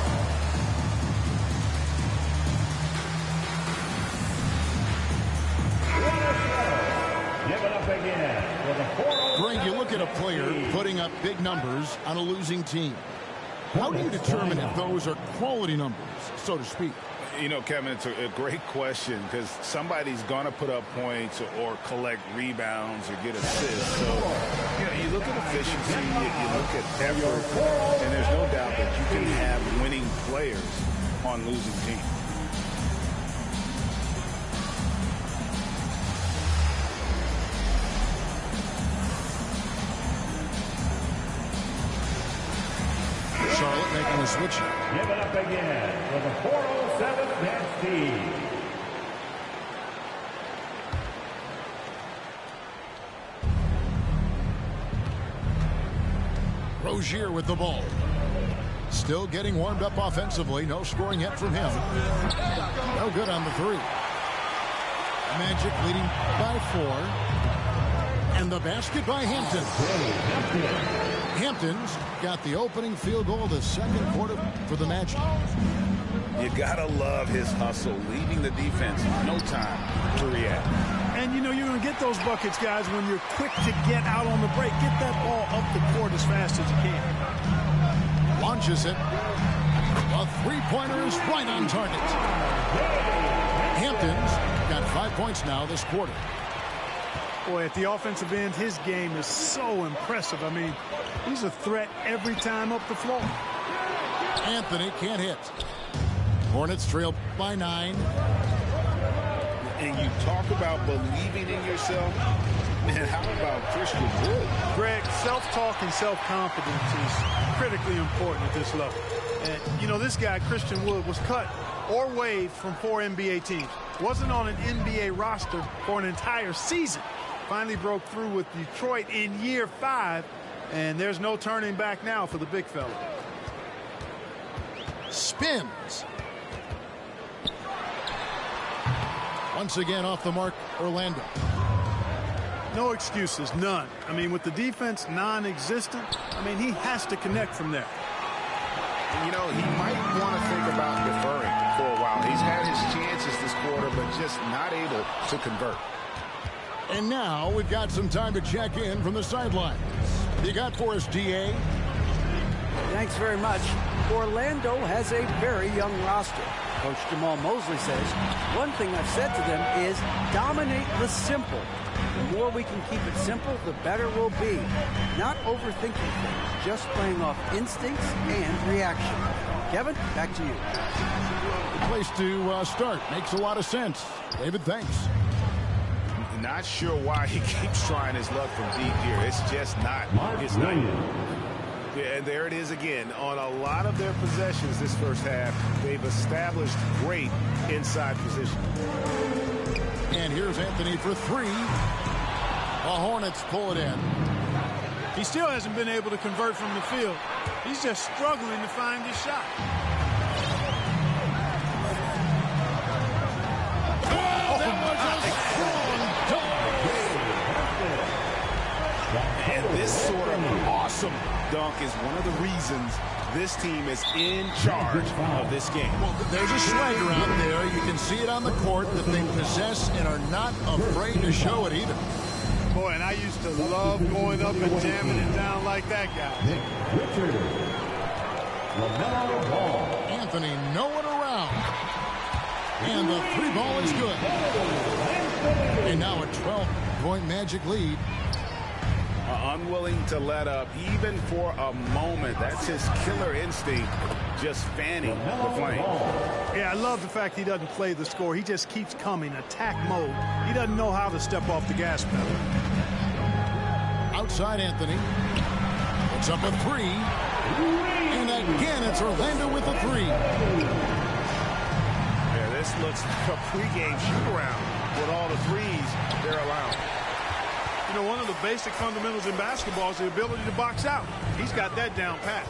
What a show. Give it up again for the 407. Greg, you look at a player putting up big numbers on a losing team. How do you determine if those are quality numbers, so to speak? You know, Kevin, it's a great question because somebody's going to put up points or collect rebounds or get assists. So, you know, you look at efficiency, you look at effort, and there's no doubt that you can have winning players on losing teams. Charlotte making a switch. Give it up again for the 407 Nasty. Rozier with the ball. Still getting warmed up offensively. No scoring yet from him. No good on the 3. Magic leading by 4. And the basket by Hampton. Hampton's got the opening field goal of the second quarter for the Magic. You gotta love his hustle, leaving the defense no time to react. And you know, you're going to get those buckets, guys, when you're quick to get out on the break. Get that ball up the court as fast as you can. Launches it. A three-pointer is right on target. Hampton's got 5 points now this quarter. Boy, at the offensive end, his game is so impressive. I mean, he's a threat every time up the floor. Anthony can't hit. Hornets trail by 9. And you talk about believing in yourself. And how about Christian Wood? Greg, self-talk and self-confidence is critically important at this level. And, you know, this guy, Christian Wood, was cut or waived from 4 NBA teams. Wasn't on an NBA roster for an entire season. Finally broke through with Detroit in year 5, and there's no turning back now for the big fella. Spins. Once again off the mark, Orlando. No excuses, none. I mean, with the defense non-existent, I mean, he has to connect from there. You know, he might want to think about deferring for a while. He's had his chances this quarter, but just not able to convert. And now we've got some time to check in from the sidelines. You got for us, DA? Thanks very much. Orlando has a very young roster. Coach Jamal Mosley says, one thing I've said to them is dominate the simple. The more we can keep it simple, the better we'll be. Not overthinking things, just playing off instincts and reaction. Kevin, back to you. Good place to start. Makes a lot of sense. David, thanks. Not sure why he keeps trying his luck from deep here. It's just not his night. And there it is again. On a lot of their possessions this first half, they've established great inside position. And here's Anthony for 3. The Hornets pull it in. He still hasn't been able to convert from the field. He's just struggling to find his shot. And this sort of awesome dunk is one of the reasons this team is in charge of this game. Well, there's a swagger out there. You can see it on the court that they possess and are not afraid to show it either. Boy, and I used to love going up and jamming it down like that guy. Anthony nowhere around. And the 3 ball is good. And now a 12-point Magic lead. Unwilling to let up even for a moment. That's his killer instinct, just fanning the flame. Yeah, I love the fact he doesn't play the score. He just keeps coming, attack mode. He doesn't know how to step off the gas pedal. Outside Anthony. Puts up a 3. And again, it's Orlando with a 3. Yeah, this looks like a pregame shoot-around with all the threes they're allowing. You know, one of the basic fundamentals in basketball is the ability to box out. He's got that down pat.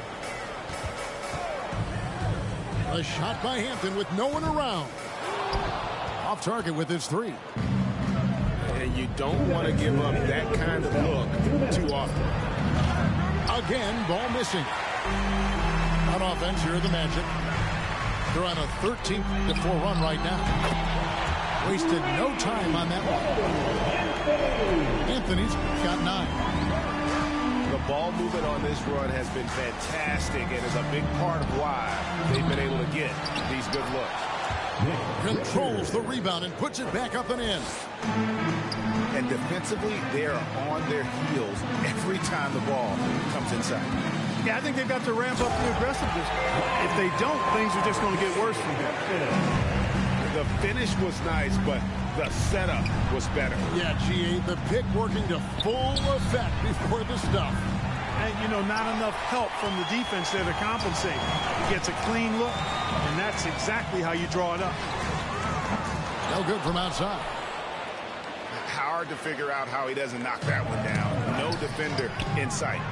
A shot by Hampton with no one around. Off target with his 3. And you don't want to give up that kind of look too often. Again, ball missing. On offense, here are the Magic. They're on a 13-4 run right now. Wasted no time on that one. Anthony's got 9. The ball movement on this run has been fantastic and is a big part of why they've been able to get these good looks. Controls the rebound and puts it back up and in. And defensively, they are on their heels every time the ball comes inside. Yeah, I think they've got to ramp up the aggressiveness. If they don't, things are just going to get worse from here. The finish was nice, but the setup was better. Yeah, GA, the pick working to full effect before the stuff. And, you know, not enough help from the defense there to compensate. He gets a clean look, and that's exactly how you draw it up. No good from outside. Hard to figure out how he doesn't knock that one down. No defender in sight.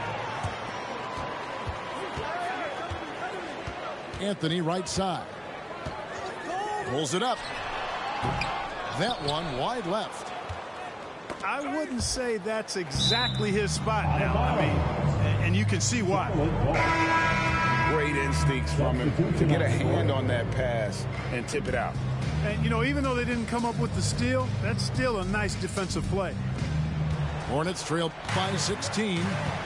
Anthony right side. Pulls it up. That one wide left. I wouldn't say that's exactly his spot now. I mean, and you can see why. Great instincts from him to get a hand on that pass and tip it out. And, you know, even though they didn't come up with the steal, that's still a nice defensive play. Hornets trail by 16.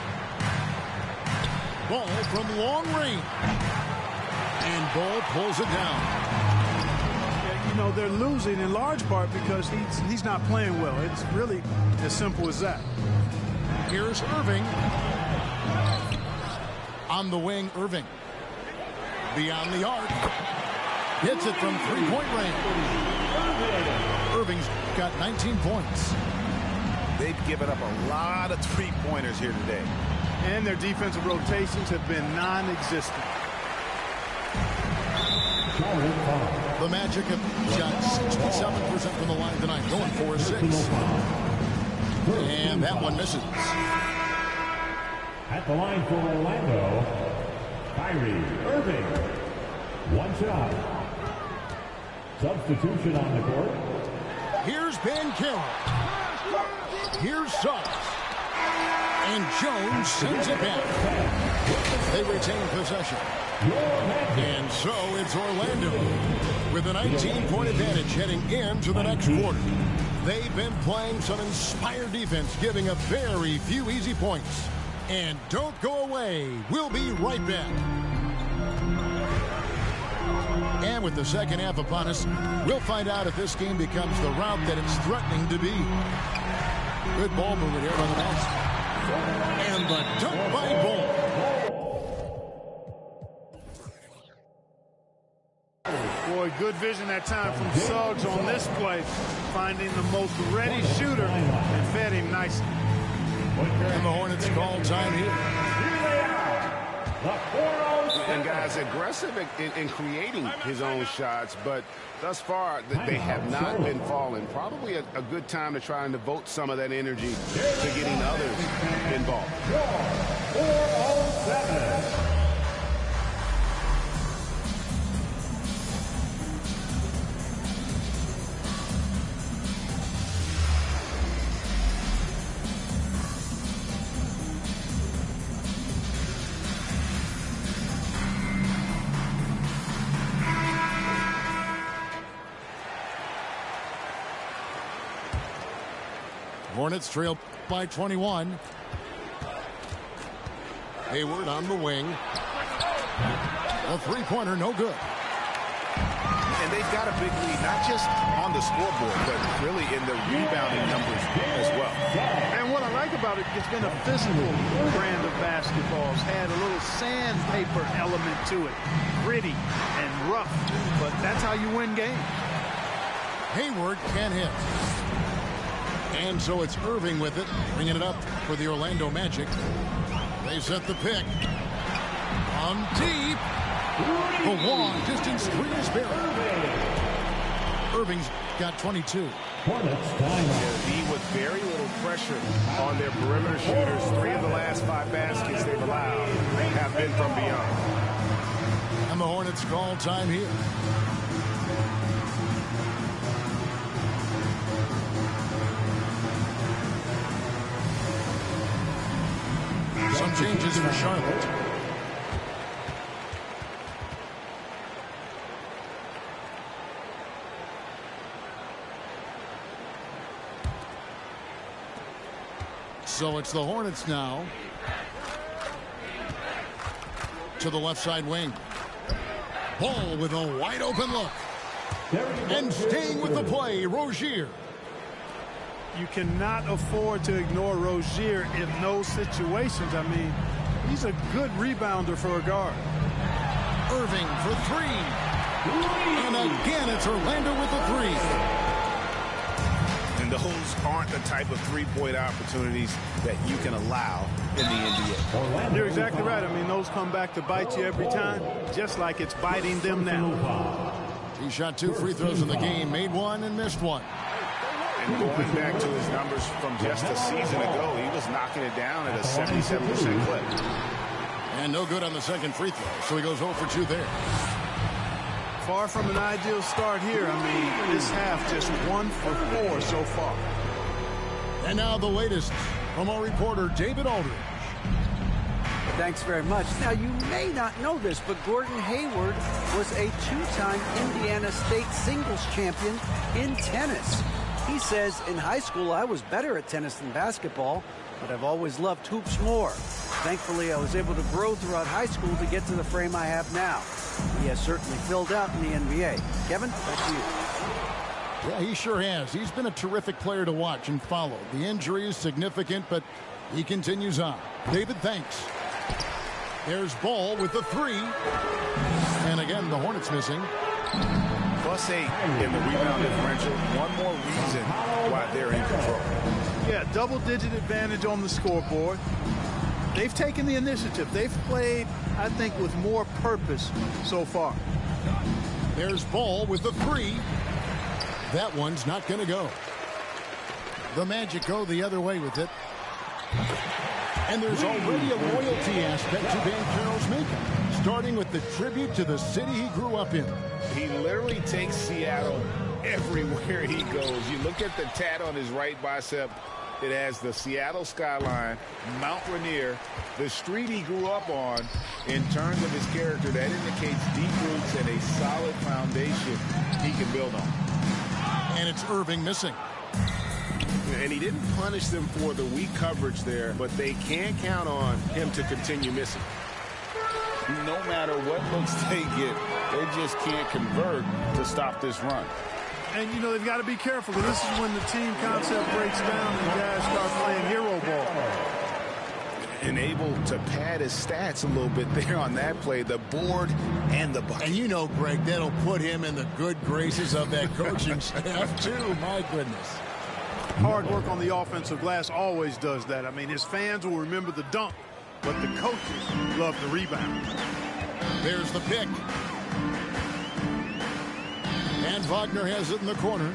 Ball from long range. And Ball pulls it down. Yeah, you know, they're losing in large part because he's not playing well. It's really as simple as that. Here's Irving. On the wing, Irving. Beyond the arc. Hits it from three-point range. Irving's got 19 points. They've given up a lot of three-pointers here today. And their defensive rotations have been non-existent. The Magic have shot 67% from the line tonight, going 4-6. And that one misses. At the line for Orlando, Kyrie Irving. One shot. Substitution on the court. Here's Ben Carroll. Here's Suggs. And Jones sends it back. They retain possession. And so it's Orlando with a 19-point advantage heading into the next quarter. They've been playing some inspired defense, giving up very few easy points. And don't go away. We'll be right back. And with the second half upon us, we'll find out if this game becomes the route that it's threatening to be. Good ball movement here by the Nets. And the dunk by Ball. Boy, good vision that time from Suggs on this play, finding the most ready shooter and fed him nicely. And the Hornets call time here. And guys, aggressive in creating his own shots, but thus far they have not been falling. Probably a good time to try and devote some of that energy to getting others involved. 407. Hornets trail by 21. Hayward on the wing. A three-pointer, no good. And they've got a big lead, not just on the scoreboard, but really in the rebounding numbers as well. And what I like about it, it's been a physical brand of basketball. It's had a little sandpaper element to it. Gritty and rough, but that's how you win games. Hayward can't hit. And so it's Irving with it, bringing it up for the Orlando Magic. They set the pick. On deep. The long distance three is buried. Irving's got 22. Be with very little pressure on their perimeter shooters. 3 of the last 5 baskets they've allowed have been from beyond. And the Hornets call time here. Some changes for Charlotte. So it's the Hornets now. To the left side wing. Ball with a wide open look. And staying with the play, Rozier. You cannot afford to ignore Rozier in those situations. I mean, he's a good rebounder for a guard. Irving for 3. And again, it's Orlando with the 3. And those aren't the type of three-point opportunities that you can allow in the NBA. You're exactly right. I mean, those come back to bite you every time, just like it's biting them now. He shot 2 free throws in the game, made 1 and missed 1. And going back to his numbers from just a season ago, he was knocking it down at a 77% clip. And no good on the second free throw, so he goes 0 for 2 there. Far from an ideal start here. I mean, this half just 1 for 4 so far. And now the latest from our reporter, David Aldridge. Thanks very much. Now, you may not know this, but Gordon Hayward was a 2-time Indiana State singles champion in tennis. He says, in high school, I was better at tennis than basketball, but I've always loved hoops more. Thankfully, I was able to grow throughout high school to get to the frame I have now. He has certainly filled out in the NBA. Kevin, back to you. Yeah, he sure has. He's been a terrific player to watch and follow. The injury is significant, but he continues on. David, thanks. There's Ball with the 3. And again, the Hornets missing. +8 in the rebound differential. One more reason why they're in control. Yeah, double-digit advantage on the scoreboard. They've taken the initiative. They've played, I think, with more purpose so far. There's Ball with the 3. That one's not going to go. The Magic go the other way with it. And there's already a loyalty aspect to Banchero's makeup, starting with the tribute to the city he grew up in. He literally takes Seattle everywhere he goes. You look at the tat on his right bicep. It has the Seattle skyline, Mount Rainier, the street he grew up on. In terms of his character, that indicates deep roots and a solid foundation he can build on. And it's Irving missing. And he didn't punish them for the weak coverage there, but they can't count on him to continue missing. No matter what looks they get, they just can't convert to stop this run. And, you know, they've got to be careful, because this is when the team concept breaks down and guys start playing hero ball. And able to pad his stats a little bit there on that play, the board and the bucket. And you know, Greg, that'll put him in the good graces of that coaching staff, too. My goodness. Hard work on the offensive glass always does that. I mean, his fans will remember the dunk, but the coaches love the rebound. There's the pick. And Wagner has it in the corner.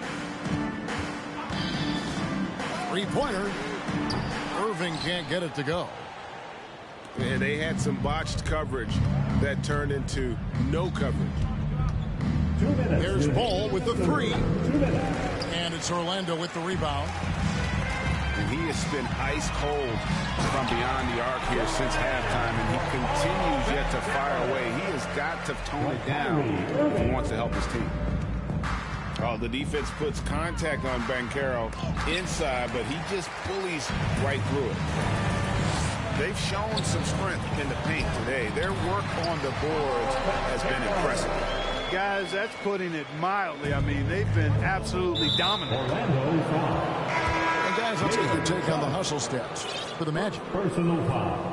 Three-pointer. Irving can't get it to go. And they had some botched coverage that turned into no coverage. There's Ball with the 3. And it's Orlando with the rebound. And he has been ice cold from beyond the arc here since halftime, and he continues yet to fire away. He has got to tone it down if he wants to help his team. Oh, the defense puts contact on Banchero inside, but he just bullies right through it. They've shown some strength in the paint today. Their work on the boards has been impressive. Guys, that's putting it mildly. I mean, they've been absolutely dominant. And guys, let's get your take on the hustle stats for the Magic. Personal foul.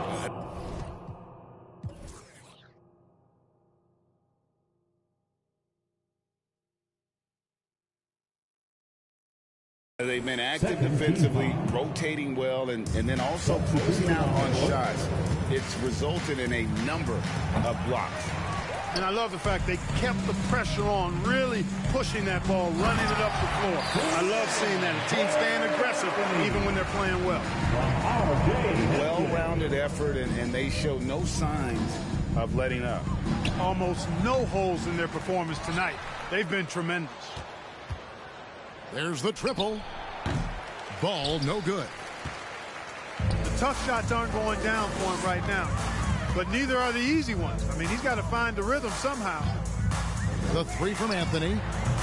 They've been active defensively, rotating well, and then also closing out on shots. It's resulted in a number of blocks. And I love the fact they kept the pressure on, really pushing that ball, running it up the floor. I love seeing that. A team staying aggressive even when they're playing well. Well-rounded effort, and they show no signs of letting up. Almost no holes in their performance tonight. They've been tremendous. There's the triple. Ball no good. The tough shots aren't going down for him right now, but neither are the easy ones. I mean, he's got to find the rhythm somehow. The 3 from Anthony.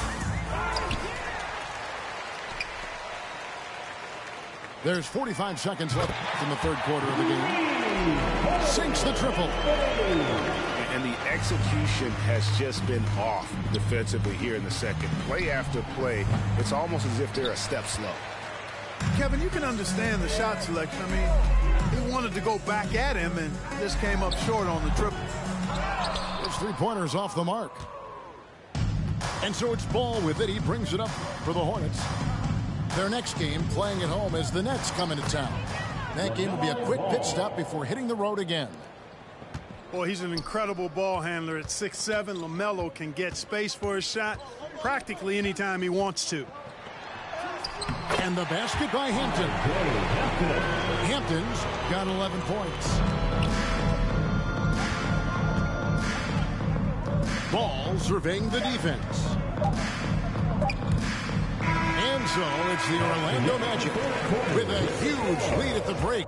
There's 45 seconds left in the third quarter of the game. Sinks the triple. And the execution has just been off defensively here in the second. Play after play, it's almost as if they're a step slow. Kevin, you can understand the shot selection. I mean, he wanted to go back at him and just came up short on the triple. Those 3-pointers off the mark. And so it's Ball with it. He brings it up for the Hornets. Their next game playing at home as the Nets come into town. That game will be a quick pit stop before hitting the road again. Boy, he's an incredible ball handler. At 6'7", LaMelo can get space for his shot practically anytime he wants to. And the basket by Hampton. Hampton's got 11 points. Ball surveying the defense. And so it's the Orlando Magic with a huge lead at the break.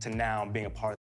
to now being a part of